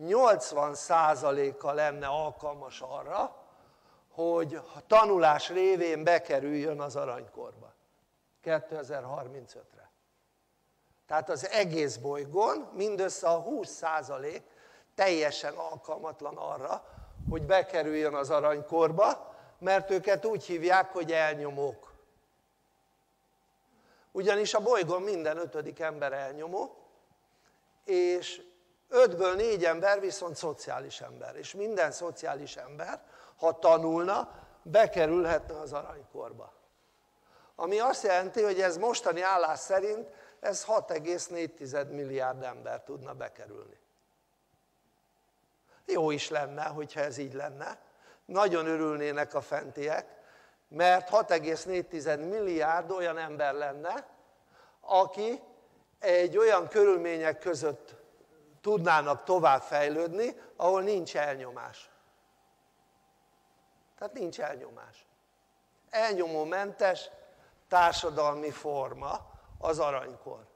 80%-a lenne alkalmas arra, hogy a tanulás révén bekerüljön az aranykorba 2035-re. Tehát az egész bolygón mindössze a 20% teljesen alkalmatlan arra, hogy bekerüljön az aranykorba, mert őket úgy hívják, hogy elnyomók. Ugyanis a bolygón minden 5. ember elnyomó, és 5-ből 4 ember viszont szociális ember. És minden szociális ember, ha tanulna, bekerülhetne az aranykorba. Ami azt jelenti, hogy ez mostani állás szerint ez 6,4 milliárd ember tudna bekerülni. Jó is lenne, hogyha ez így lenne. Nagyon örülnének a fentiek, mert 6,4 milliárd olyan ember lenne, aki egy olyan körülmények között tudnának tovább fejlődni, ahol nincs elnyomás. Tehát nincs elnyomás. elnyomómentes társadalmi forma az aranykor.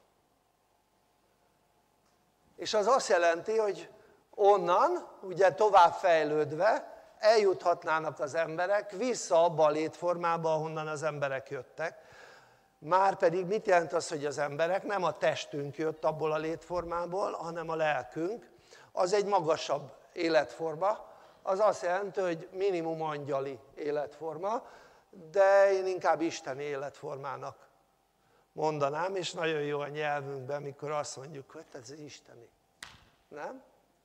És az azt jelenti, hogy onnan, ugye tovább fejlődve eljuthatnának az emberek vissza abba a létformába, ahonnan az emberek jöttek. Márpedig mit jelent az, hogy az emberek? Nem a testünk jött abból a létformából, hanem a lelkünk. Az egy magasabb életforma, az azt jelenti, hogy minimum angyali életforma, de én inkább isteni életformának mondanám, és nagyon jó a nyelvünkben, mikor azt mondjuk, hogy ez isteni. Nem?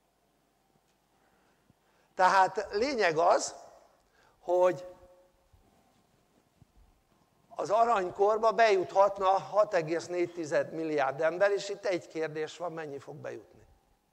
Tehát lényeg az, hogy az aranykorba bejuthatna 6,4 milliárd ember, és itt egy kérdés van, mennyi fog bejutni.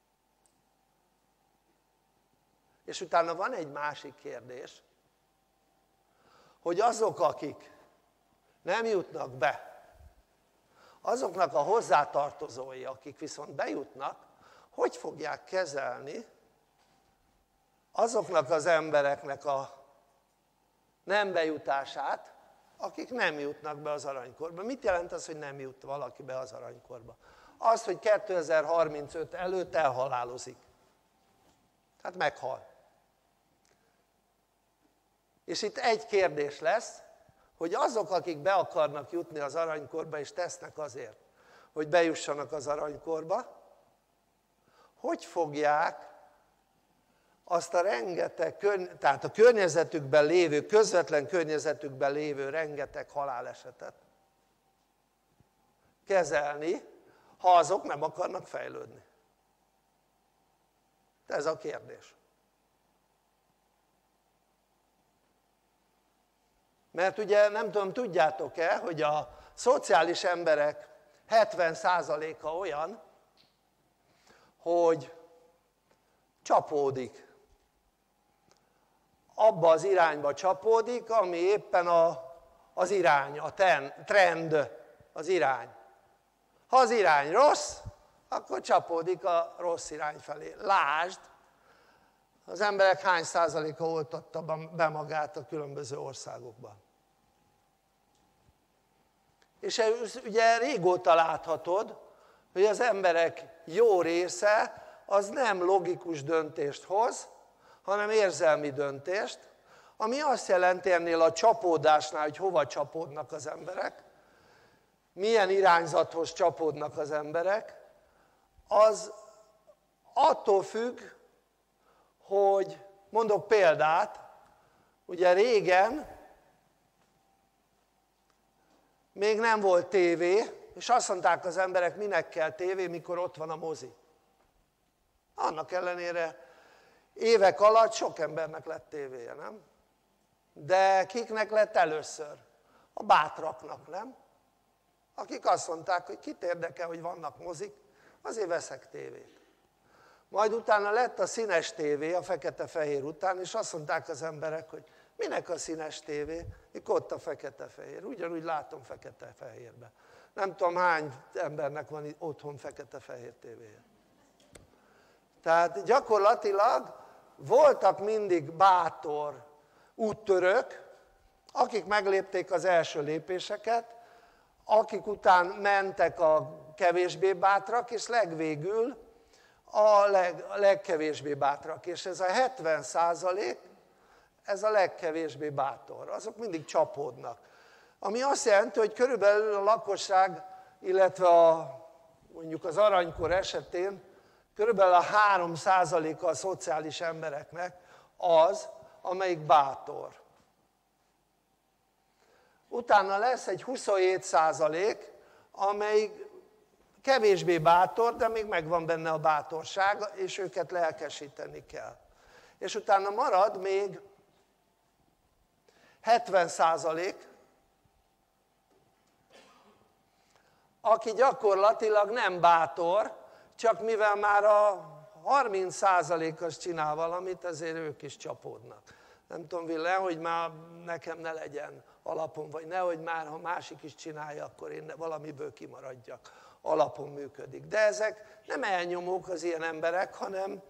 És utána van egy másik kérdés, hogy azok, akik nem jutnak be, azoknak a hozzátartozói, akik viszont bejutnak, hogy fogják kezelni azoknak az embereknek a nem bejutását, akik nem jutnak be az aranykorba. Mit jelent az, hogy nem jut valaki be az aranykorba? Az, hogy 2035 előtt elhalálozik. Tehát meghal. És itt egy kérdés lesz, hogy azok, akik be akarnak jutni az aranykorba, és tesznek azért, hogy bejussanak az aranykorba, hogy fogják azt a rengeteg, tehát a környezetükben lévő, közvetlen környezetükben lévő rengeteg halálesetet kezelni, ha azok nem akarnak fejlődni. Ez a kérdés. Mert ugye nem tudom, tudjátok-e, hogy a szociális emberek 70%-a olyan, hogy csapódik. Abba az irányba csapódik, ami éppen az irány, a trend, az irány. Ha az irány rossz, akkor csapódik a rossz irány felé. Lásd, az emberek hány százaléka oltatta be magát a különböző országokban. És ugye régóta láthatod, hogy az emberek jó része az nem logikus döntést hoz, hanem érzelmi döntést, ami azt jelenti ennél a csapódásnál, hogy hova csapódnak az emberek, milyen irányzathoz csapódnak az emberek, az attól függ, hogy mondok példát, ugye régen még nem volt tévé, és azt mondták az emberek, minek kell tévé, mikor ott van a mozi. Annak ellenére évek alatt sok embernek lett tévéje, nem? De kiknek lett először? A bátraknak, nem? Akik azt mondták, hogy kit érdekel, hogy vannak mozik, azért veszek tévét. Majd utána lett a színes tévé, a fekete-fehér után, és azt mondták az emberek, hogy minek a színes tévé, mikor ott a fekete-fehér. Ugyanúgy látom fekete-fehérbe. Nem tudom, hány embernek van otthon fekete-fehér tévéje. Tehát gyakorlatilag voltak mindig bátor úttörők, akik meglépték az első lépéseket, akik után mentek a kevésbé bátrak, és legvégül a legkevésbé bátrak. És ez a 70%, ez a legkevésbé bátor. Azok mindig csapódnak. Ami azt jelenti, hogy körülbelül a lakosság, illetve mondjuk az aranykor esetén körülbelül a 3%-a a szociális embereknek az, amelyik bátor. Utána lesz egy 27%, amelyik kevésbé bátor, de még megvan benne a bátorság, és őket lelkesíteni kell. És utána marad még 70%, aki gyakorlatilag nem bátor, csak mivel már a 30%-os csinál valamit, ezért ők is csapódnak. Nem tudom, nehogy már nekem ne legyen alapom, vagy nehogy már, ha másik is csinálja, akkor én valamiből kimaradjak. Alapon működik. De ezek nem elnyomók az ilyen emberek,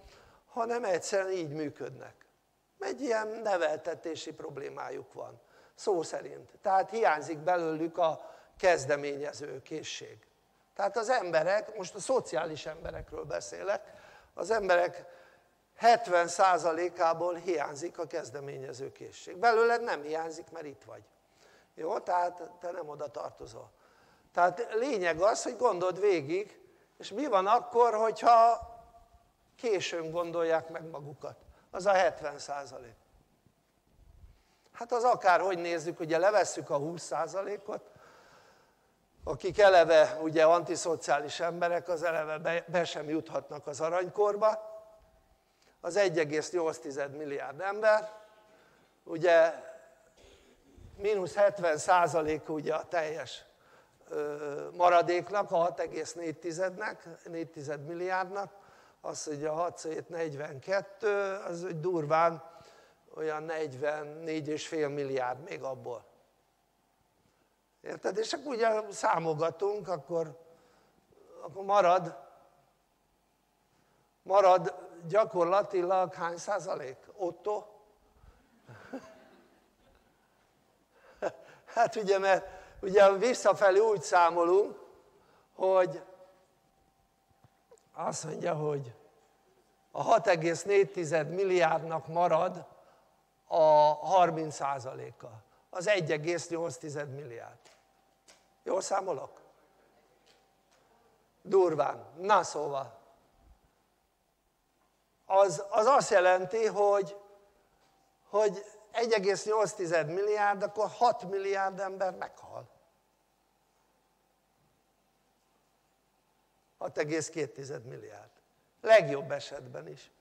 hanem egyszerűen így működnek. Egy ilyen neveltetési problémájuk van. szó szerint. Tehát hiányzik belőlük a kezdeményező készség. Tehát az emberek, most a szociális emberekről beszélek, az emberek 70%-ából hiányzik a kezdeményező készség. Belőled nem hiányzik, mert itt vagy. Jó? Tehát te nem oda tartozol. Tehát lényeg az, hogy gondold végig, és mi van akkor, hogyha későn gondolják meg magukat. Az a 70%. Hát az akárhogy nézzük, ugye levesszük a 20%-ot, akik eleve ugye antiszociális emberek, az eleve be sem juthatnak az aranykorba, az 1,8 milliárd ember, ugye mínusz 70%-a ugye a teljes maradéknak, a 6,4 milliárdnak, az ugye a 6 x 42, az durván olyan 44,5 milliárd még abból. Érted? És akkor ugye számogatunk, akkor marad gyakorlatilag hány százalék? Otto? Hát ugye, mert ugye visszafelé úgy számolunk, hogy azt mondja, hogy a 6,4 milliárdnak marad a 30%-a, az 1,8 milliárd. Jól számolok? Durván. Na szóval, az azt jelenti, hogy 1,8 milliárd, akkor 6 milliárd ember meghal. 6,2 milliárd. Legjobb esetben is.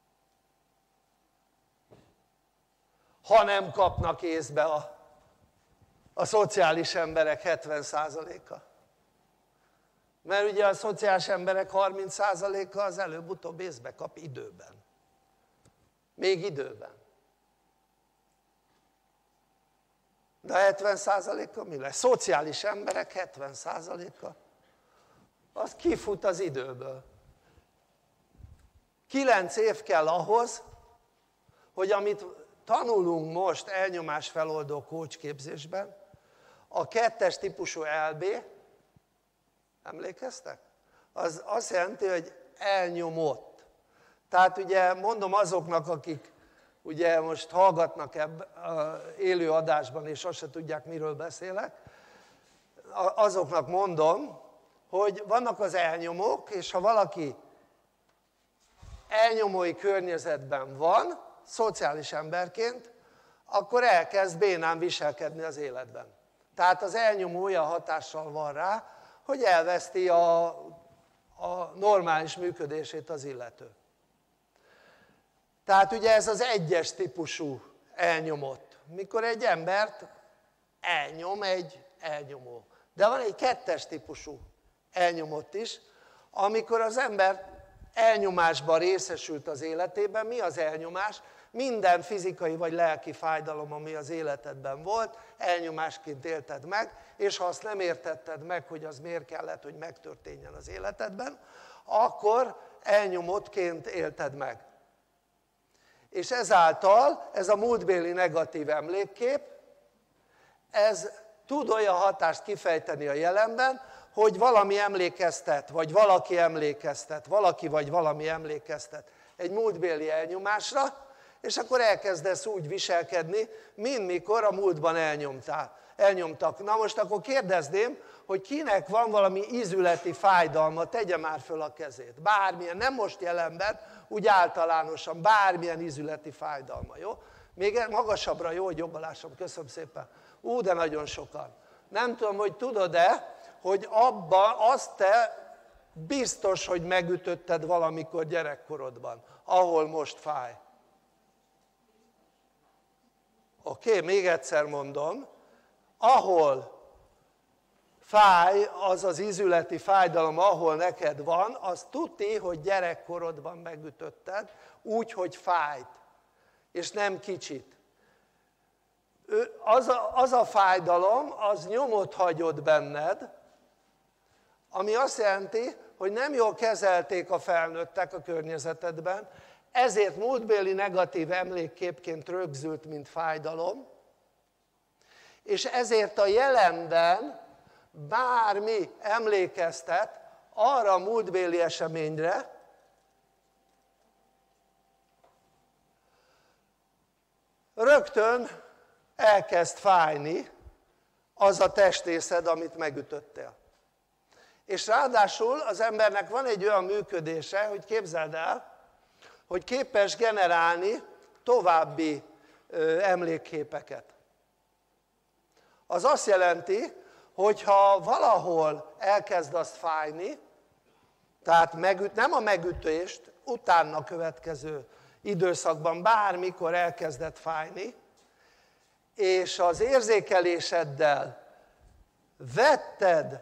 Ha nem kapnak észbe a szociális emberek 70%-a. Mert ugye a szociális emberek 30%-a az előbb-utóbb észbe kap időben. Még időben. De a 70%-a mi lesz? Szociális emberek 70%-a az kifut az időből. 9 év kell ahhoz, hogy amit tanulunk most elnyomás feloldó coachképzésben, a 2-es típusú LB, emlékeztek? Az azt jelenti, hogy elnyomott. Tehát ugye mondom azoknak, akik ugye most hallgatnak élő adásban, és azt se tudják, miről beszélek, azoknak mondom, hogy vannak az elnyomók, és ha valaki elnyomói környezetben van, szociális emberként, akkor elkezd bénán viselkedni az életben. Tehát az elnyomó olyan hatással van rá, hogy elveszti a normális működését az illető. Tehát ugye ez az 1-es típusú elnyomott, mikor egy embert elnyom egy elnyomó. De van egy 2-es típusú elnyomott is, amikor az ember elnyomásban részesült az életében. Mi az elnyomás? Minden fizikai vagy lelki fájdalom, ami az életedben volt, elnyomásként élted meg, és ha azt nem értetted meg, hogy az miért kellett, hogy megtörténjen az életedben, akkor elnyomottként élted meg. És ezáltal ez a múltbéli negatív emlékkép, ez tud olyan hatást kifejteni a jelenben, hogy valami emlékeztet, vagy valaki emlékeztet, valaki vagy valami emlékeztet egy múltbéli elnyomásra, és akkor elkezdesz úgy viselkedni, mint mikor a múltban elnyomtak. Na most akkor kérdezném, hogy kinek van valami ízületi fájdalma, tegye már föl a kezét. Bármilyen, nem most jelenben, úgy általánosan, bármilyen ízületi fájdalma, jó? Még magasabbra, jó, hogy jobban lássam, köszönöm szépen. De nagyon sokan. Nem tudom, hogy tudod-e, hogy abban azt te biztos, hogy megütötted valamikor gyerekkorodban, ahol most fáj. Oké, még egyszer mondom, ahol fáj, az az ízületi fájdalom, ahol neked van, az tuti, hogy gyerekkorodban megütötted, úgy, hogy fájt, és nem kicsit. Az a fájdalom, az nyomot hagyott benned, ami azt jelenti, hogy nem jól kezelték a felnőttek a környezetedben, ezért múltbéli negatív emlékképként rögzült, mint fájdalom, és ezért a jelenben bármi emlékeztet arra a múltbéli eseményre, rögtön elkezd fájni az a testrészed, amit megütöttél. És ráadásul az embernek van egy olyan működése, hogy képzeld el, hogy képes generálni további emlékképeket. Az azt jelenti, hogy ha valahol elkezd azt fájni, tehát nem a megütést, utána következő időszakban bármikor elkezdett fájni, és az érzékeléseddel vetted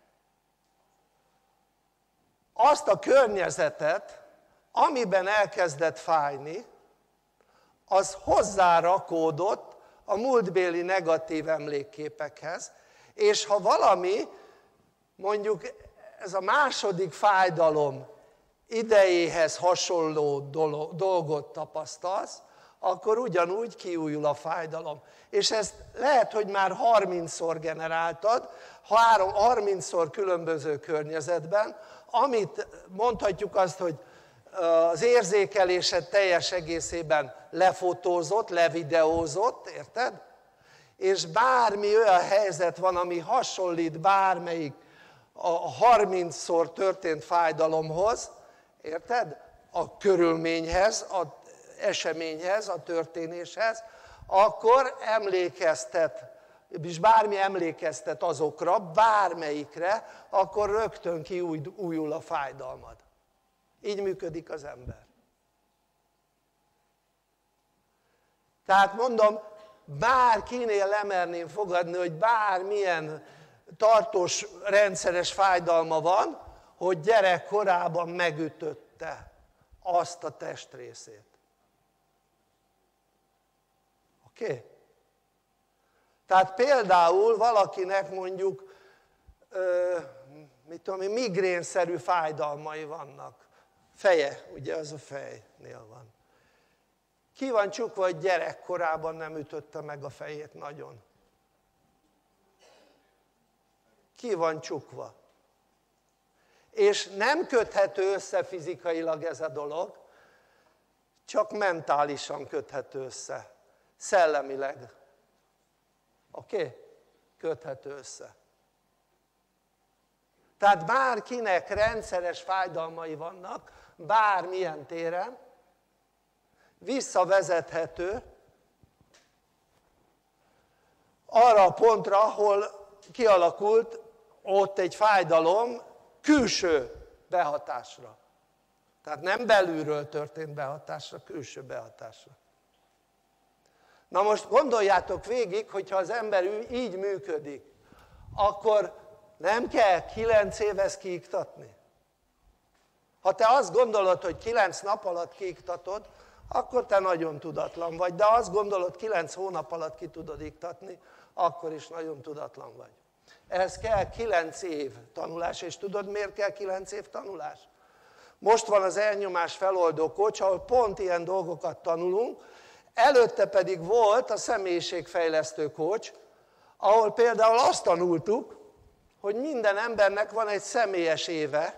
azt a környezetet, amiben elkezdett fájni, az hozzárakódott a múltbéli negatív emlékképekhez, és ha valami, mondjuk ez a második fájdalom idejéhez hasonló dolgot tapasztalsz, akkor ugyanúgy kiújul a fájdalom. És ezt lehet, hogy már 30-szor generáltad, 30-szor különböző környezetben, amit mondhatjuk azt, hogy az érzékelésed teljes egészében lefotózott, levideózott, érted? És bármi olyan helyzet van, ami hasonlít bármelyik a 30-szor történt fájdalomhoz, érted? A körülményhez, az eseményhez, a történéshez, akkor emlékeztet, és bármi emlékeztet azokra, bármelyikre, akkor rögtön kiújul a fájdalmad. Így működik az ember. Tehát mondom, bárkinél lemerném fogadni, hogy bármilyen tartós, rendszeres fájdalma van, hogy gyerekkorában megütötte azt a testrészét. Oké? Tehát például valakinek mondjuk mit tudom én, migrénszerű fájdalmai vannak. Feje, ugye az a fejnél van. Ki van csukva, hogy gyerekkorában nem ütötte meg a fejét nagyon? Ki van csukva? És nem köthető össze fizikailag ez a dolog, csak mentálisan köthető össze, szellemileg. Oké? Köthető össze. Tehát bárkinek rendszeres fájdalmai vannak, bármilyen téren, visszavezethető arra a pontra, ahol kialakult ott egy fájdalom külső behatásra. Tehát nem belülről történt behatásra, külső behatásra. Na most gondoljátok végig, hogyha az ember így működik, akkor nem kell 9 évet kiiktatni? Ha te azt gondolod, hogy 9 nap alatt kiiktatod, akkor te nagyon tudatlan vagy, de azt gondolod 9 hónap alatt ki tudod iktatni, akkor is nagyon tudatlan vagy. Ehhez kell 9 év tanulás, és tudod miért kell 9 év tanulás? Most van az elnyomás feloldó coach, ahol pont ilyen dolgokat tanulunk, előtte pedig volt a személyiségfejlesztő coach, ahol például azt tanultuk, hogy minden embernek van egy személyes éve,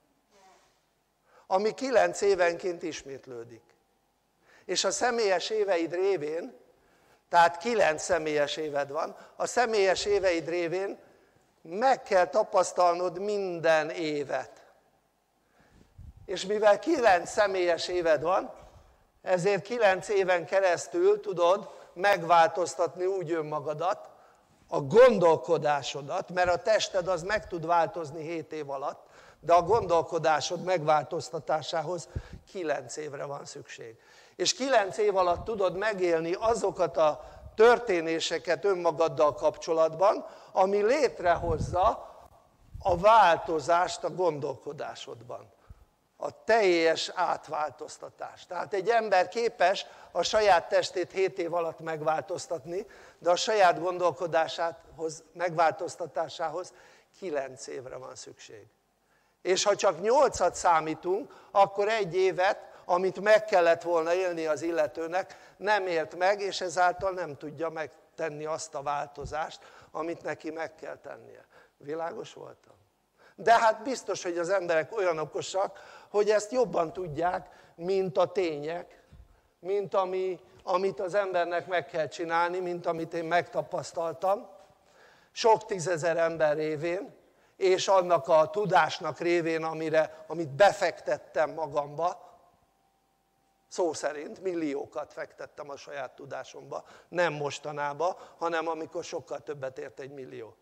ami 9 évenként ismétlődik. És a személyes éveid révén, tehát 9 személyes éved van, a személyes éveid révén meg kell tapasztalnod minden évet. És mivel 9 személyes éved van, ezért 9 éven keresztül tudod megváltoztatni úgy önmagadat, a gondolkodásodat, mert a tested az meg tud változni 7 év alatt, de a gondolkodásod megváltoztatásához 9 évre van szükség. És 9 év alatt tudod megélni azokat a történéseket önmagaddal kapcsolatban, ami létrehozza a változást a gondolkodásodban. A teljes átváltoztatás. Tehát egy ember képes a saját testét 7 év alatt megváltoztatni, de a saját gondolkodásához, megváltoztatásához 9 évre van szükség. És ha csak 8-at számítunk, akkor 1 évet, amit meg kellett volna élni az illetőnek, nem élt meg, és ezáltal nem tudja megtenni azt a változást, amit neki meg kell tennie. Világos voltam? De hát biztos, hogy az emberek olyan okosak, hogy ezt jobban tudják, mint a tények, mint amit az embernek meg kell csinálni, mint amit én megtapasztaltam, sok tízezer ember révén, és annak a tudásnak révén, amit befektettem magamba, szó szerint milliókat fektettem a saját tudásomba, nem mostanában, hanem amikor sokkal többet ért egy millió.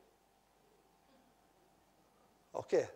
Oké?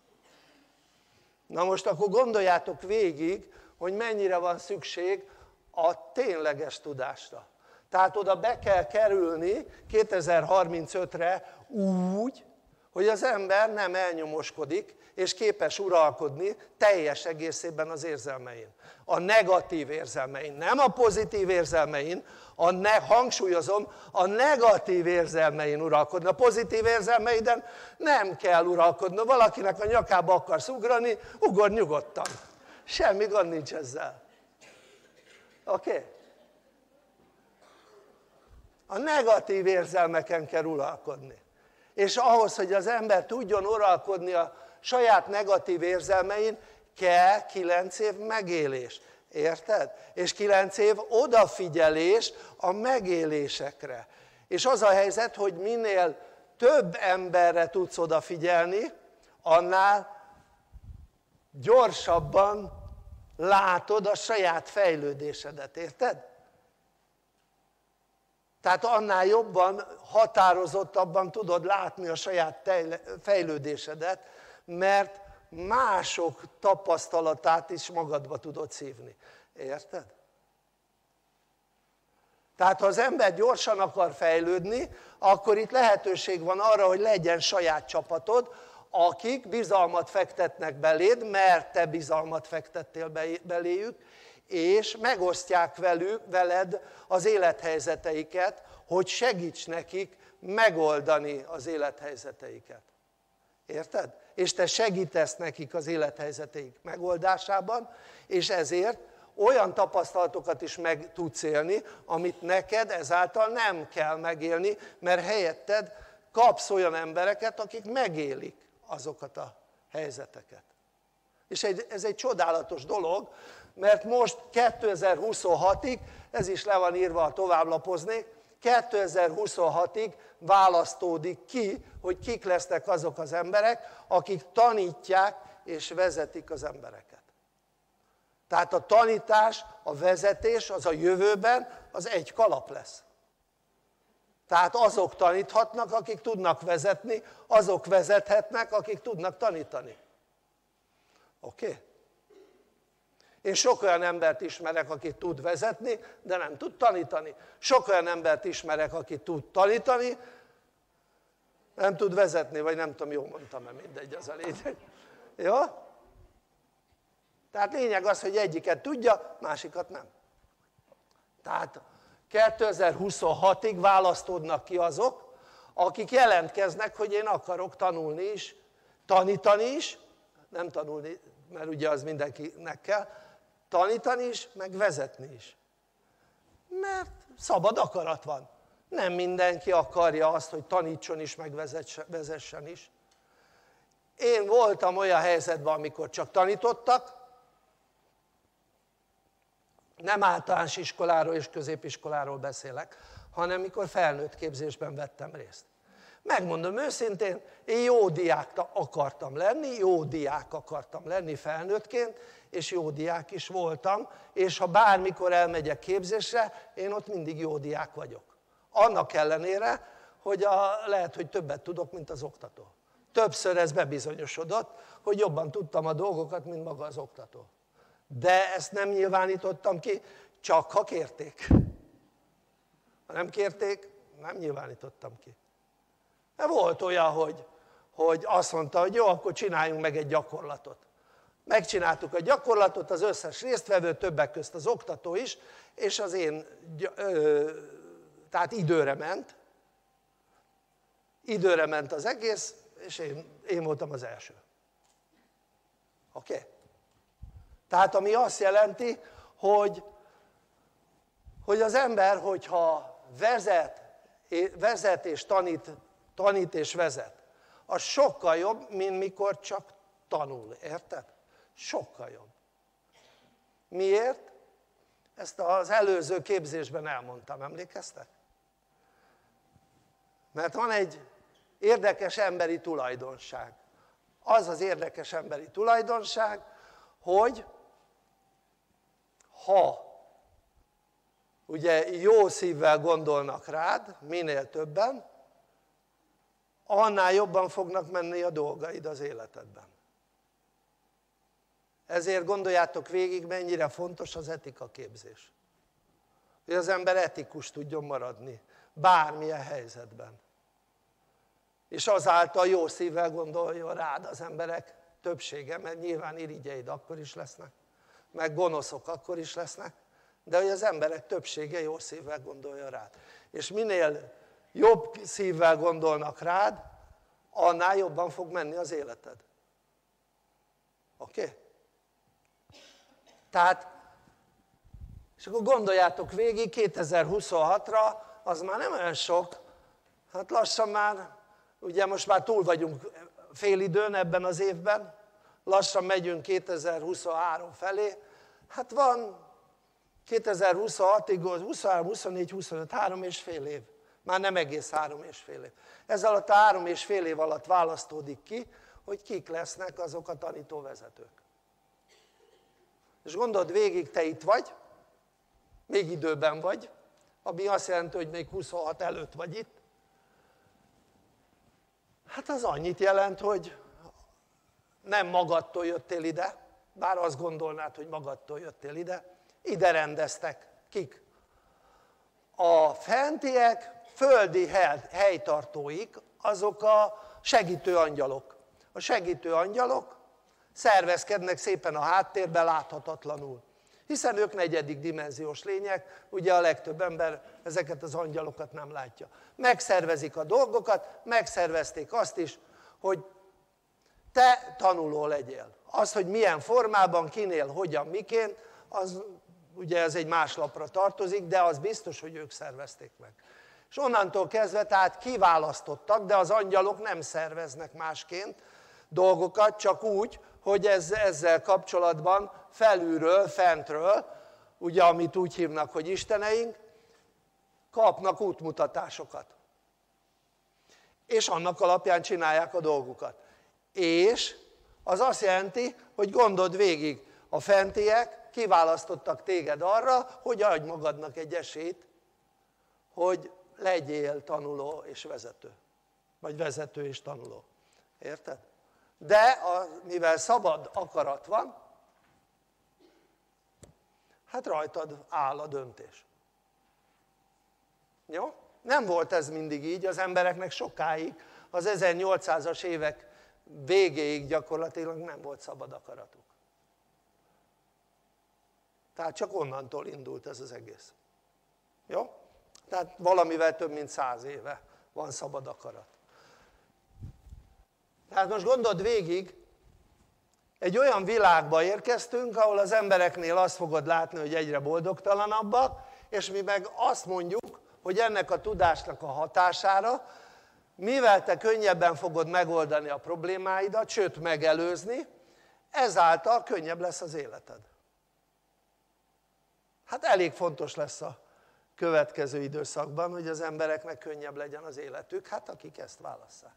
Na most akkor gondoljátok végig, hogy mennyire van szükség a tényleges tudásra. Tehát oda be kell kerülni 2035-re úgy, hogy az ember nem elnyomoskodik, és képes uralkodni teljes egészében az érzelmein. A negatív érzelmein, nem a pozitív érzelmein, hangsúlyozom, a negatív érzelmein uralkodni. A pozitív érzelmeiden nem kell uralkodni. Valakinek a nyakába akarsz ugrani, ugorj nyugodtan. Semmi gond nincs ezzel. Oké? A negatív érzelmeken kell uralkodni. És ahhoz, hogy az ember tudjon uralkodni a saját negatív érzelmein, kell 9 év megélés. Érted? És 9 év odafigyelés a megélésekre. És az a helyzet, hogy minél több emberre tudsz odafigyelni, annál gyorsabban látod a saját fejlődésedet. Érted? Tehát annál jobban, határozottabban tudod látni a saját fejlődésedet, mert mások tapasztalatát is magadba tudod szívni. Érted? Tehát ha az ember gyorsan akar fejlődni, akkor itt lehetőség van arra, hogy legyen saját csapatod, akik bizalmat fektetnek beléd, mert te bizalmat fektettél beléjük, és megosztják veled az élethelyzeteiket, hogy segíts nekik megoldani az élethelyzeteiket. Érted? És te segítesz nekik az élethelyzeteik megoldásában, és ezért olyan tapasztalatokat is meg tudsz élni, amit neked ezáltal nem kell megélni, mert helyetted kapsz olyan embereket, akik megélik azokat a helyzeteket. És ez egy csodálatos dolog, mert most 2026-ig, ez is le van írva, ha továbblapoznék, 2026-ig választódik ki, hogy kik lesznek azok az emberek, akik tanítják és vezetik az embereket. Tehát a tanítás, a vezetés az a jövőben az egy kalap lesz. Tehát azok taníthatnak, akik tudnak vezetni, azok vezethetnek, akik tudnak tanítani. Oké? Én sok olyan embert ismerek, aki tud vezetni, de nem tud tanítani. Sok olyan embert ismerek, aki tud tanítani, nem tud vezetni, vagy nem tudom, jól mondtam-e, mindegy, az a lényeg. Jó? Tehát lényeg az, hogy egyiket tudja, másikat nem. Tehát 2026-ig választódnak ki azok, akik jelentkeznek, hogy én akarok tanulni is, tanítani is, nem tanulni, mert ugye az mindenkinek kell, tanítani is, meg vezetni is. Mert szabad akarat van. Nem mindenki akarja azt, hogy tanítson is, meg vezessen is. Én voltam olyan helyzetben, amikor csak tanítottak, nem általános iskoláról és középiskoláról beszélek, hanem mikor felnőtt képzésben vettem részt. Megmondom őszintén, én jó diák akartam lenni felnőttként, és jó diák is voltam, és ha bármikor elmegyek képzésre, én ott mindig jó diák vagyok. Annak ellenére, hogy lehet, hogy többet tudok, mint az oktató. Többször ez bebizonyosodott, hogy jobban tudtam a dolgokat, mint maga az oktató. De ezt nem nyilvánítottam ki, csak ha kérték. Ha nem kérték, nem nyilvánítottam ki. Mert volt olyan, hogy azt mondta, hogy jó, akkor csináljunk meg egy gyakorlatot. Megcsináltuk a gyakorlatot, az összes résztvevő, többek közt az oktató is, és az én, tehát időre ment az egész, és én voltam az első. Oké? Tehát ami azt jelenti, hogy az ember, hogyha vezet vezet és tanít és vezet, az sokkal jobb, mint mikor csak tanul, érted? Sokkal jobb. Miért? Ezt az előző képzésben elmondtam, emlékeztek? Mert van egy érdekes emberi tulajdonság. Az az érdekes emberi tulajdonság, hogy ha ugye jó szívvel gondolnak rád, minél többen, annál jobban fognak menni a dolgaid az életedben. Ezért gondoljátok végig, mennyire fontos az etikaképzés. Hogy az ember etikus tudjon maradni, bármilyen helyzetben. És azáltal jó szívvel gondoljon rád az emberek többsége, mert nyilván irigyeid akkor is lesznek, meg gonoszok akkor is lesznek, de hogy az emberek többsége jó szívvel gondolja rád. És minél jobb szívvel gondolnak rád, annál jobban fog menni az életed. Oké? Tehát, és akkor gondoljátok végig, 2026-ra, az már nem olyan sok, hát lassan már, ugye most már túl vagyunk félidőn ebben az évben, lassan megyünk 2023 felé, hát van 2026-ig, 23, 24, 25, 3,5 év. Már nem egész 3,5 év. Ez alatt a 3,5 év alatt választódik ki, hogy kik lesznek azok a tanítóvezetők. És gondold végig, te itt vagy, még időben vagy, ami azt jelenti, hogy még 26 előtt vagy itt. Hát az annyit jelent, hogy nem magadtól jöttél ide, bár azt gondolnád, hogy magadtól jöttél ide rendeztek. Kik? A fentiek, földi helytartóik, azok a segítő angyalok. A segítő angyalok szervezkednek szépen a háttérben láthatatlanul. Hiszen ők negyedik dimenziós lények, ugye a legtöbb ember ezeket az angyalokat nem látja. Megszervezik a dolgokat, megszervezték azt is, hogy te tanuló legyél. Az, hogy milyen formában, kinél, hogyan, miként, az ugye ez egy más lapra tartozik, de az biztos, hogy ők szervezték meg. És onnantól kezdve tehát kiválasztottak, de az angyalok nem szerveznek másként dolgokat, csak úgy, hogy ezzel kapcsolatban felülről, fentről, ugye amit úgy hívnak, hogy isteneink, kapnak útmutatásokat. És annak alapján csinálják a dolgukat. És az azt jelenti, hogy gondold végig, a fentiek kiválasztottak téged arra, hogy adj magadnak egy esélyt, hogy legyél tanuló és vezető. Vagy vezető és tanuló. Érted? De mivel szabad akarat van, hát rajtad áll a döntés. Jó? Nem volt ez mindig így, az embereknek sokáig, az 1800-as évek végéig gyakorlatilag nem volt szabad akaratuk. Tehát csak onnantól indult ez az egész. Jó? Tehát valamivel több mint 100 éve van szabad akarat. Tehát most gondold végig, egy olyan világba érkeztünk, ahol az embereknél azt fogod látni, hogy egyre boldogtalanabbak, és mi meg azt mondjuk, hogy ennek a tudásnak a hatására, mivel te könnyebben fogod megoldani a problémáidat, sőt megelőzni, ezáltal könnyebb lesz az életed. Hát elég fontos lesz a következő időszakban, hogy az embereknek könnyebb legyen az életük, hát akik ezt válasszák.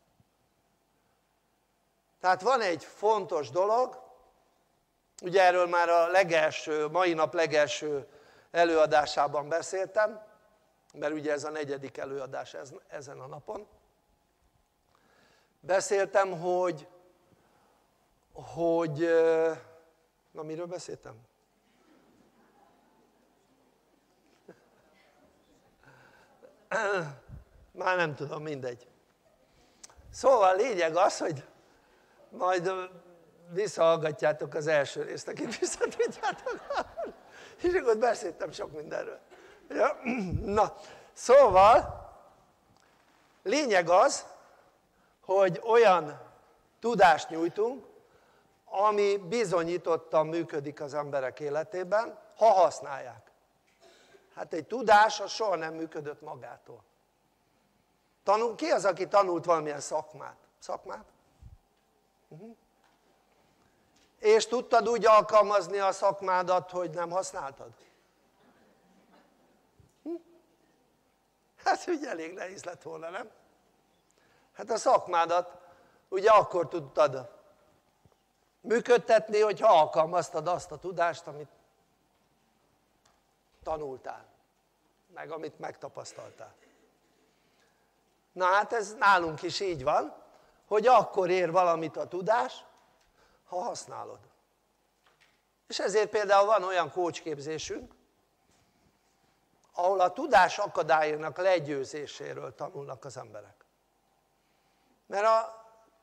Tehát van egy fontos dolog, ugye erről már a mai nap legelső előadásában beszéltem, mert ugye ez a 4. előadás ezen a napon. Beszéltem, hogy na miről beszéltem? Már nem tudom, mindegy. Szóval a lényeg az, hogy majd visszahallgatjátok az első részt, akit visszatudjátok. És akkor beszéltem sok mindenről. Ja? Na, szóval lényeg az, hogy olyan tudást nyújtunk, ami bizonyítottan működik az emberek életében, ha használják. Hát egy tudás az soha nem működött magától. Ki az, aki tanult valamilyen szakmát? És tudtad úgy alkalmazni a szakmádat, hogy nem használtad? Hát ugye elég nehéz lett volna, nem? Hát a szakmádat ugye akkor tudtad működtetni, hogyha alkalmaztad azt a tudást, amit tanultál, meg amit megtapasztaltál. Na hát ez nálunk is így van, hogy akkor ér valamit a tudás, ha használod. És ezért például van olyan coachképzésünk, ahol a tudás akadályainak legyőzéséről tanulnak az emberek. Mert a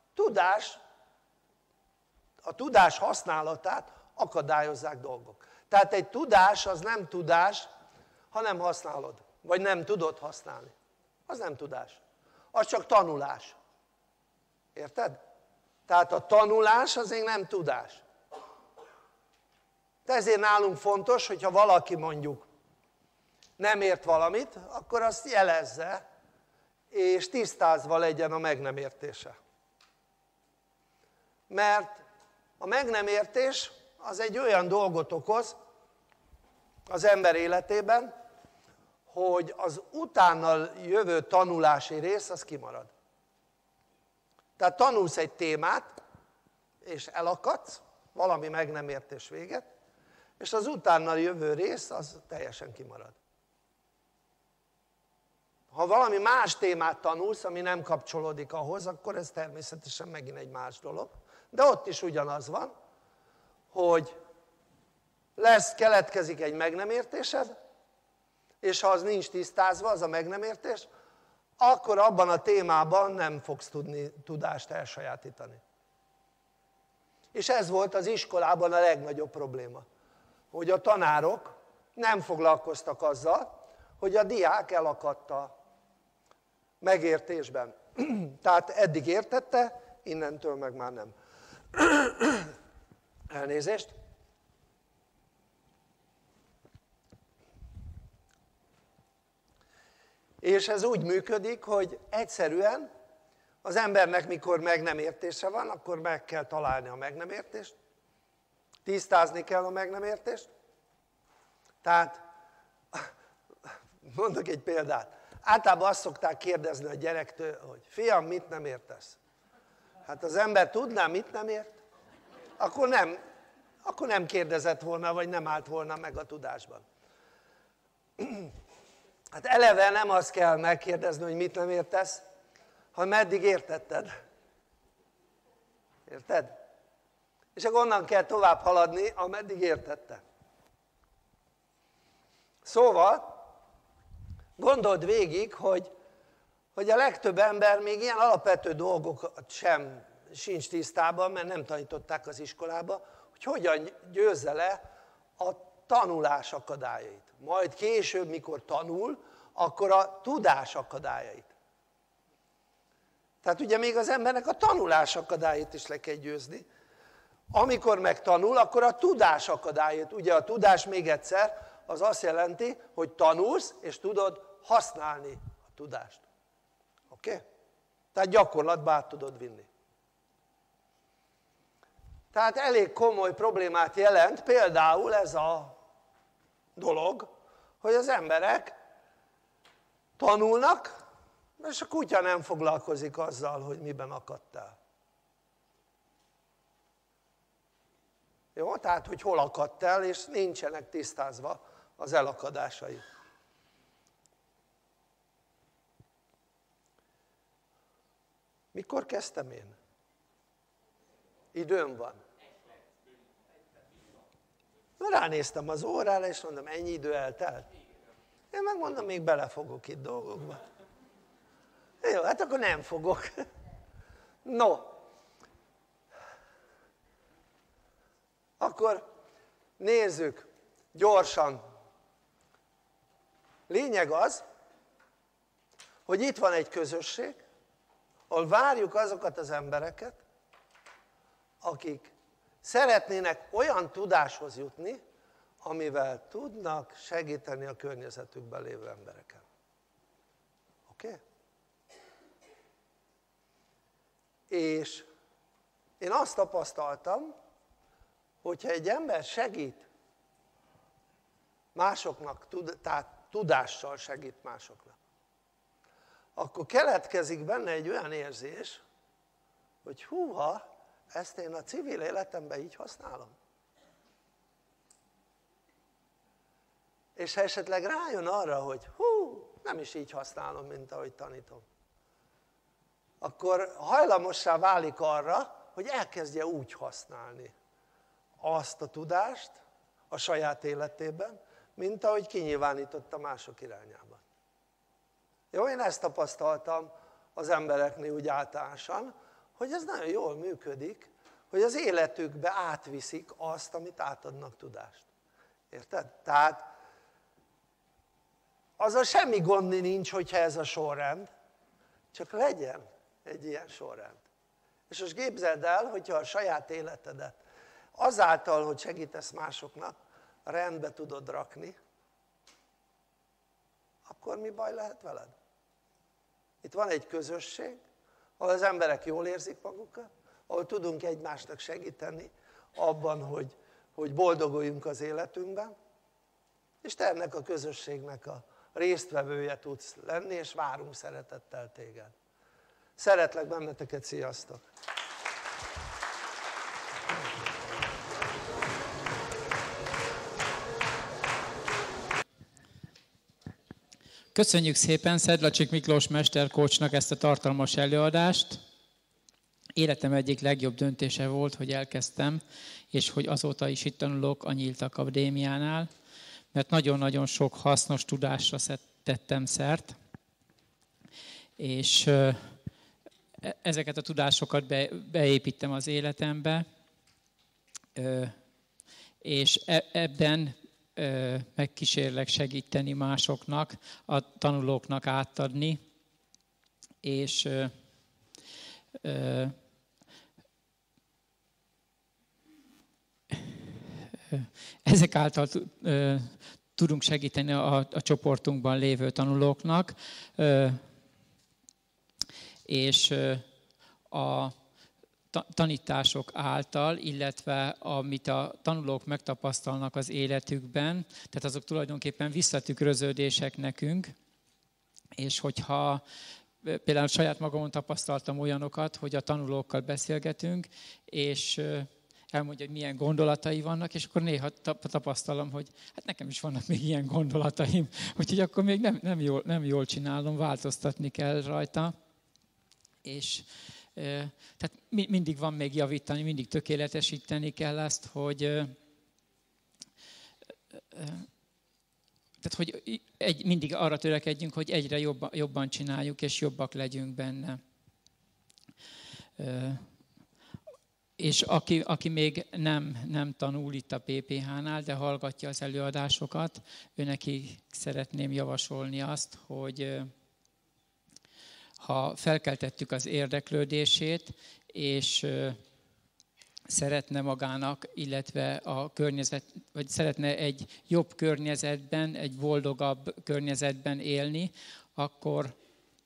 tudás használatát akadályozzák dolgok. Tehát egy tudás az nem tudás, ha nem használod, vagy nem tudod használni. Az nem tudás, az csak tanulás. Érted? Tehát a tanulás az még nem tudás. De ezért nálunk fontos, hogyha valaki mondjuk nem ért valamit, akkor azt jelezze, és tisztázva legyen a meg nem értése. Mert a meg nem értés az egy olyan dolgot okoz az ember életében, hogy az utána jövő tanulási rész az kimarad. Tehát tanulsz egy témát, és elakadsz, valami meg nem értés véget, és az utána jövő rész az teljesen kimarad. Ha valami más témát tanulsz, ami nem kapcsolódik ahhoz, akkor ez természetesen megint egy más dolog. De ott is ugyanaz van, hogy keletkezik egy meg nem értésed, és ha az nincs tisztázva, az a meg nem értés, akkor abban a témában nem fogsz tudni tudást elsajátítani. És ez volt az iskolában a legnagyobb probléma, hogy a tanárok nem foglalkoztak azzal, hogy a diák elakadt a megértésben. Tehát eddig értette, innentől meg már nem. Elnézést. És ez úgy működik, hogy egyszerűen az embernek mikor meg nem értése van, akkor meg kell találni a meg nem értést, tisztázni kell a meg nem értést. Tehát mondok egy példát. Általában azt szokták kérdezni a gyerektől, hogy fiam, mit nem értesz? Hát az ember tudná, mit nem ért? Akkor nem kérdezett volna, vagy nem állt volna meg a tudásban. Hát eleve nem azt kell megkérdezni, hogy mit nem értesz, ha meddig értetted. Érted? És akkor onnan kell tovább haladni, ameddig értette. Szóval, gondold végig, hogy a legtöbb ember még ilyen alapvető dolgokat sincs tisztában, mert nem tanították az iskolába, hogy hogyan győzze le a tanulás akadályait. Majd később, mikor tanul, akkor a tudás akadályait. Tehát ugye még az embernek a tanulás akadályait is le kell győzni. Amikor megtanul, akkor a tudás akadályait. Ugye a tudás, még egyszer, az azt jelenti, hogy tanulsz, és tudod használni a tudást. Oké? Tehát gyakorlatba át tudod vinni. Tehát elég komoly problémát jelent például ez a dolog, hogy az emberek tanulnak, és a kutya nem foglalkozik azzal, hogy miben akadtál. Jó? Tehát, hogy hol akadt el, és nincsenek tisztázva az elakadásai. Mikor kezdtem én? Időm van. Ránéztem az órára, és mondom, ennyi idő eltelt. Én megmondom, még belefogok itt dolgokba. Jó, hát akkor nem fogok. No, akkor nézzük gyorsan. Lényeg az, hogy itt van egy közösség, ahol várjuk azokat az embereket, akik szeretnének olyan tudáshoz jutni, amivel tudnak segíteni a környezetükben lévő embereken. Oké? És én azt tapasztaltam, hogyha egy ember segít másoknak, tehát tudással segít másoknak, akkor keletkezik benne egy olyan érzés, hogy húha, ezt én a civil életemben így használom. És ha esetleg rájön arra, hogy nem is így használom, mint ahogy tanítom, akkor hajlamossá válik arra, hogy elkezdje úgy használni azt a tudást a saját életében, mint ahogy kinyilvánította mások irányában. Jó, én ezt tapasztaltam az embereknél úgy általánosan, hogy ez nagyon jól működik, hogy az életükbe átviszik azt, amit átadnak tudást. Érted? Tehát azzal semmi gond nincs, hogyha ez a sorrend, csak legyen egy ilyen sorrend. És most képzeld el, hogyha a saját életedet azáltal, hogy segítesz másoknak, rendbe tudod rakni, akkor mi baj lehet veled? Itt van egy közösség, ahol az emberek jól érzik magukat, ahol tudunk egymásnak segíteni abban, hogy boldoguljunk az életünkben, és te ennek a közösségnek a résztvevője tudsz lenni, és várunk szeretettel téged. Szeretlek benneteket, sziasztok! Köszönjük szépen Szedlacsik Miklós mesterkócsnak ezt a tartalmas előadást. Életem egyik legjobb döntése volt, hogy elkezdtem, és hogy azóta is itt tanulok a Nyílt Akadémiánál, mert nagyon-nagyon sok hasznos tudásra tettem szert, és ezeket a tudásokat beépítem az életembe, és ebben megkísérlek segíteni másoknak, a tanulóknak átadni, és ezek által tudunk segíteni a csoportunkban lévő tanulóknak, és a tanítások által, illetve amit a tanulók megtapasztalnak az életükben, tehát azok tulajdonképpen visszatükröződések nekünk, és hogyha például saját magamon tapasztaltam olyanokat, hogy a tanulókkal beszélgetünk, és elmondja, hogy milyen gondolatai vannak, és akkor néha tapasztalom, hogy hát nekem is vannak még ilyen gondolataim, úgyhogy akkor még nem jól csinálom, változtatni kell rajta. És tehát mindig van még javítani, mindig tökéletesíteni kell ezt, hogy mindig arra törekedjünk, hogy egyre jobban csináljuk, és jobbak legyünk benne. És aki még nem tanul itt a PPH-nál, de hallgatja az előadásokat, őneki szeretném javasolni azt, hogy ha felkeltettük az érdeklődését, és szeretne magának, illetve a környezet, vagy szeretne egy jobb környezetben, egy boldogabb környezetben élni, akkor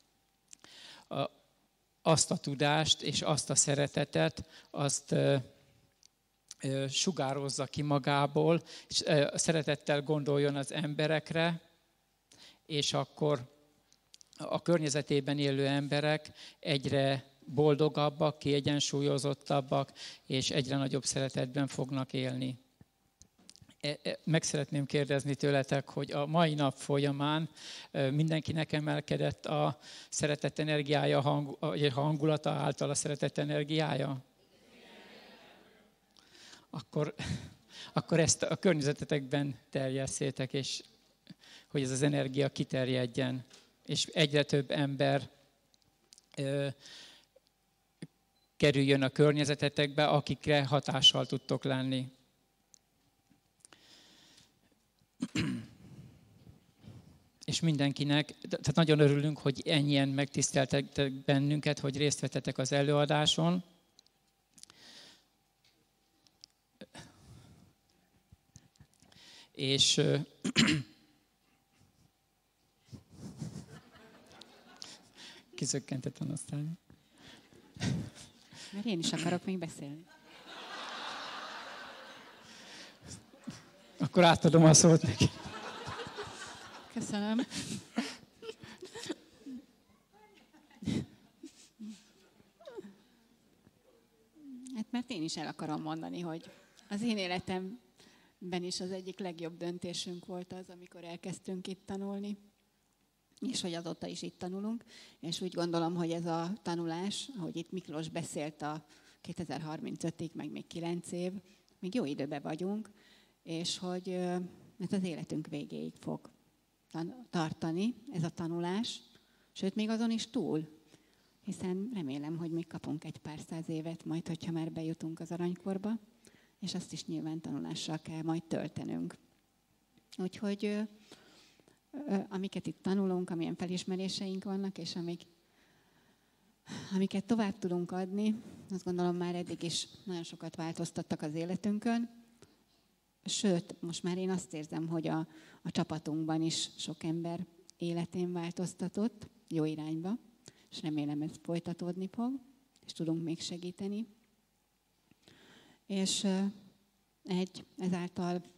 azt a tudást és azt a szeretetet, azt sugározza ki magából, és szeretettel gondoljon az emberekre, és akkor a környezetében élő emberek egyre boldogabbak, kiegyensúlyozottabbak, és egyre nagyobb szeretetben fognak élni. Meg szeretném kérdezni tőletek, hogy a mai nap folyamán mindenkinek emelkedett a szeretet energiája, hangulata által a szeretet energiája? Akkor ezt a környezetetekben terjesszétek, és hogy ez az energia kiterjedjen, és egyre több ember kerüljön a környezetetekbe, akikre hatással tudtok lenni. És mindenkinek, tehát nagyon örülünk, hogy ennyien megtiszteltek bennünket, hogy részt vettetek az előadáson. És kizökkentett a osztály. Mert én is akarok még beszélni. Akkor átadom a szót neki. Köszönöm. Hát mert én is el akarom mondani, hogy az én életemben is az egyik legjobb döntésünk volt az, amikor elkezdtünk itt tanulni, és hogy azóta is itt tanulunk, és úgy gondolom, hogy ez a tanulás, ahogy itt Miklós beszélt a 2035-ig, meg még 9 év, még jó időben vagyunk, és hogy ez az életünk végéig fog tartani, ez a tanulás, sőt, még azon is túl, hiszen remélem, hogy még kapunk egy pár száz évet majd, hogyha már bejutunk az aranykorba, és azt is nyilván tanulással kell majd töltenünk. Úgyhogy amiket itt tanulunk, amilyen felismeréseink vannak, és amiket tovább tudunk adni, azt gondolom már eddig is nagyon sokat változtattak az életünkön. Sőt, most már én azt érzem, hogy a csapatunkban is sok ember életén változtatott jó irányba, és remélem ez folytatódni fog, és tudunk még segíteni. És ezáltal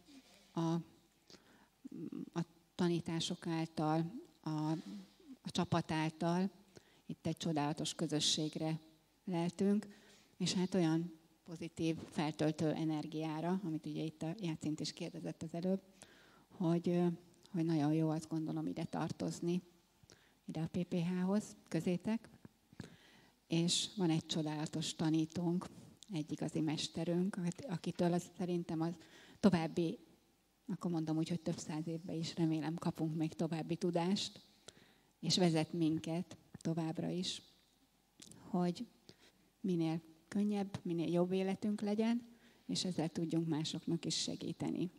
a tanítások által, a csapat által itt egy csodálatos közösségre leltünk, és hát olyan pozitív, feltöltő energiára, amit ugye itt a Játszint is kérdezett az előbb, hogy nagyon jó, azt gondolom, ide tartozni, ide a PPH-hoz, közétek. És van egy csodálatos tanítónk, egy igazi mesterünk, akitől szerintem az további, akkor mondom úgy, hogy több száz évben is remélem kapunk még további tudást, és vezet minket továbbra is, hogy minél könnyebb, minél jobb életünk legyen, és ezzel tudjunk másoknak is segíteni.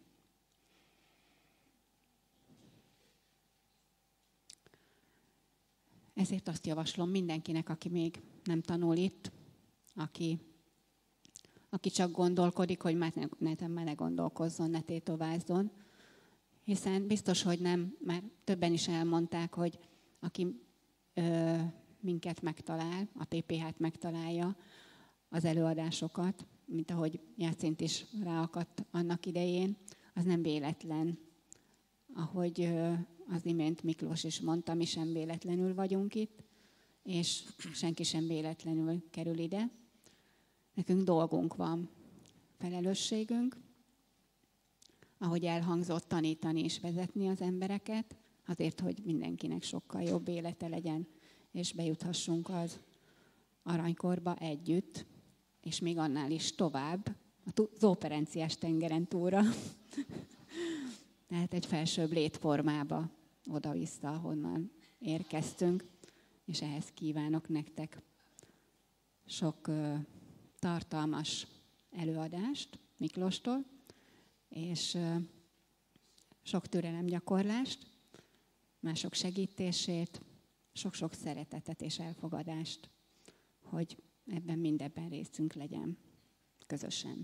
Ezért azt javaslom mindenkinek, aki még nem tanul itt, aki csak gondolkodik, hogy már ne gondolkozzon, ne tétovázzon, hiszen biztos, hogy nem, már többen is elmondták, hogy aki minket megtalál, a PPH-t megtalálja, az előadásokat, mint ahogy Játszint is ráakadt annak idején, az nem véletlen. Ahogy az imént Miklós is mondta, mi sem véletlenül vagyunk itt, és senki sem véletlenül kerül ide. Nekünk dolgunk van, felelősségünk, ahogy elhangzott, tanítani és vezetni az embereket, azért, hogy mindenkinek sokkal jobb élete legyen, és bejuthassunk az aranykorba együtt, és még annál is tovább, az operenciás tengeren túlra. Tehát egy felsőbb létformába, oda-vissza, ahonnan érkeztünk, és ehhez kívánok nektek sok tartalmas előadást Miklóstól, és sok türelemgyakorlást, mások segítését, sok-sok szeretetet és elfogadást, hogy mindebben részünk legyen közösen.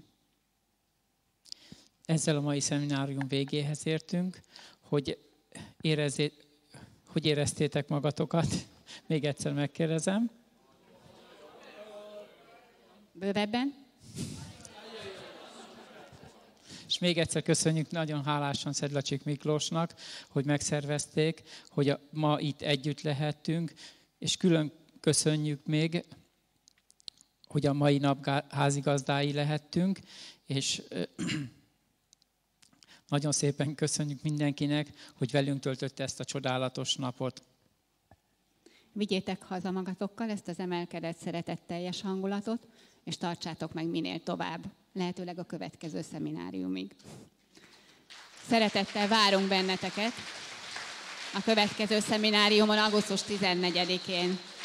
Ezzel a mai szeminárium végéhez értünk, hogy éreztétek magatokat? Még egyszer megkérdezem. Bővebben? És még egyszer köszönjük nagyon hálásan Szedlacsik Miklósnak, hogy megszervezték, hogy ma itt együtt lehettünk, és külön köszönjük még, hogy a mai nap házigazdái lehettünk, és nagyon szépen köszönjük mindenkinek, hogy velünk töltötte ezt a csodálatos napot. Vigyétek haza magatokkal ezt az emelkedett, szeretetteljes hangulatot, és tartsátok meg minél tovább, lehetőleg a következő szemináriumig. Szeretettel várunk benneteket a következő szemináriumon, augusztus 14-én.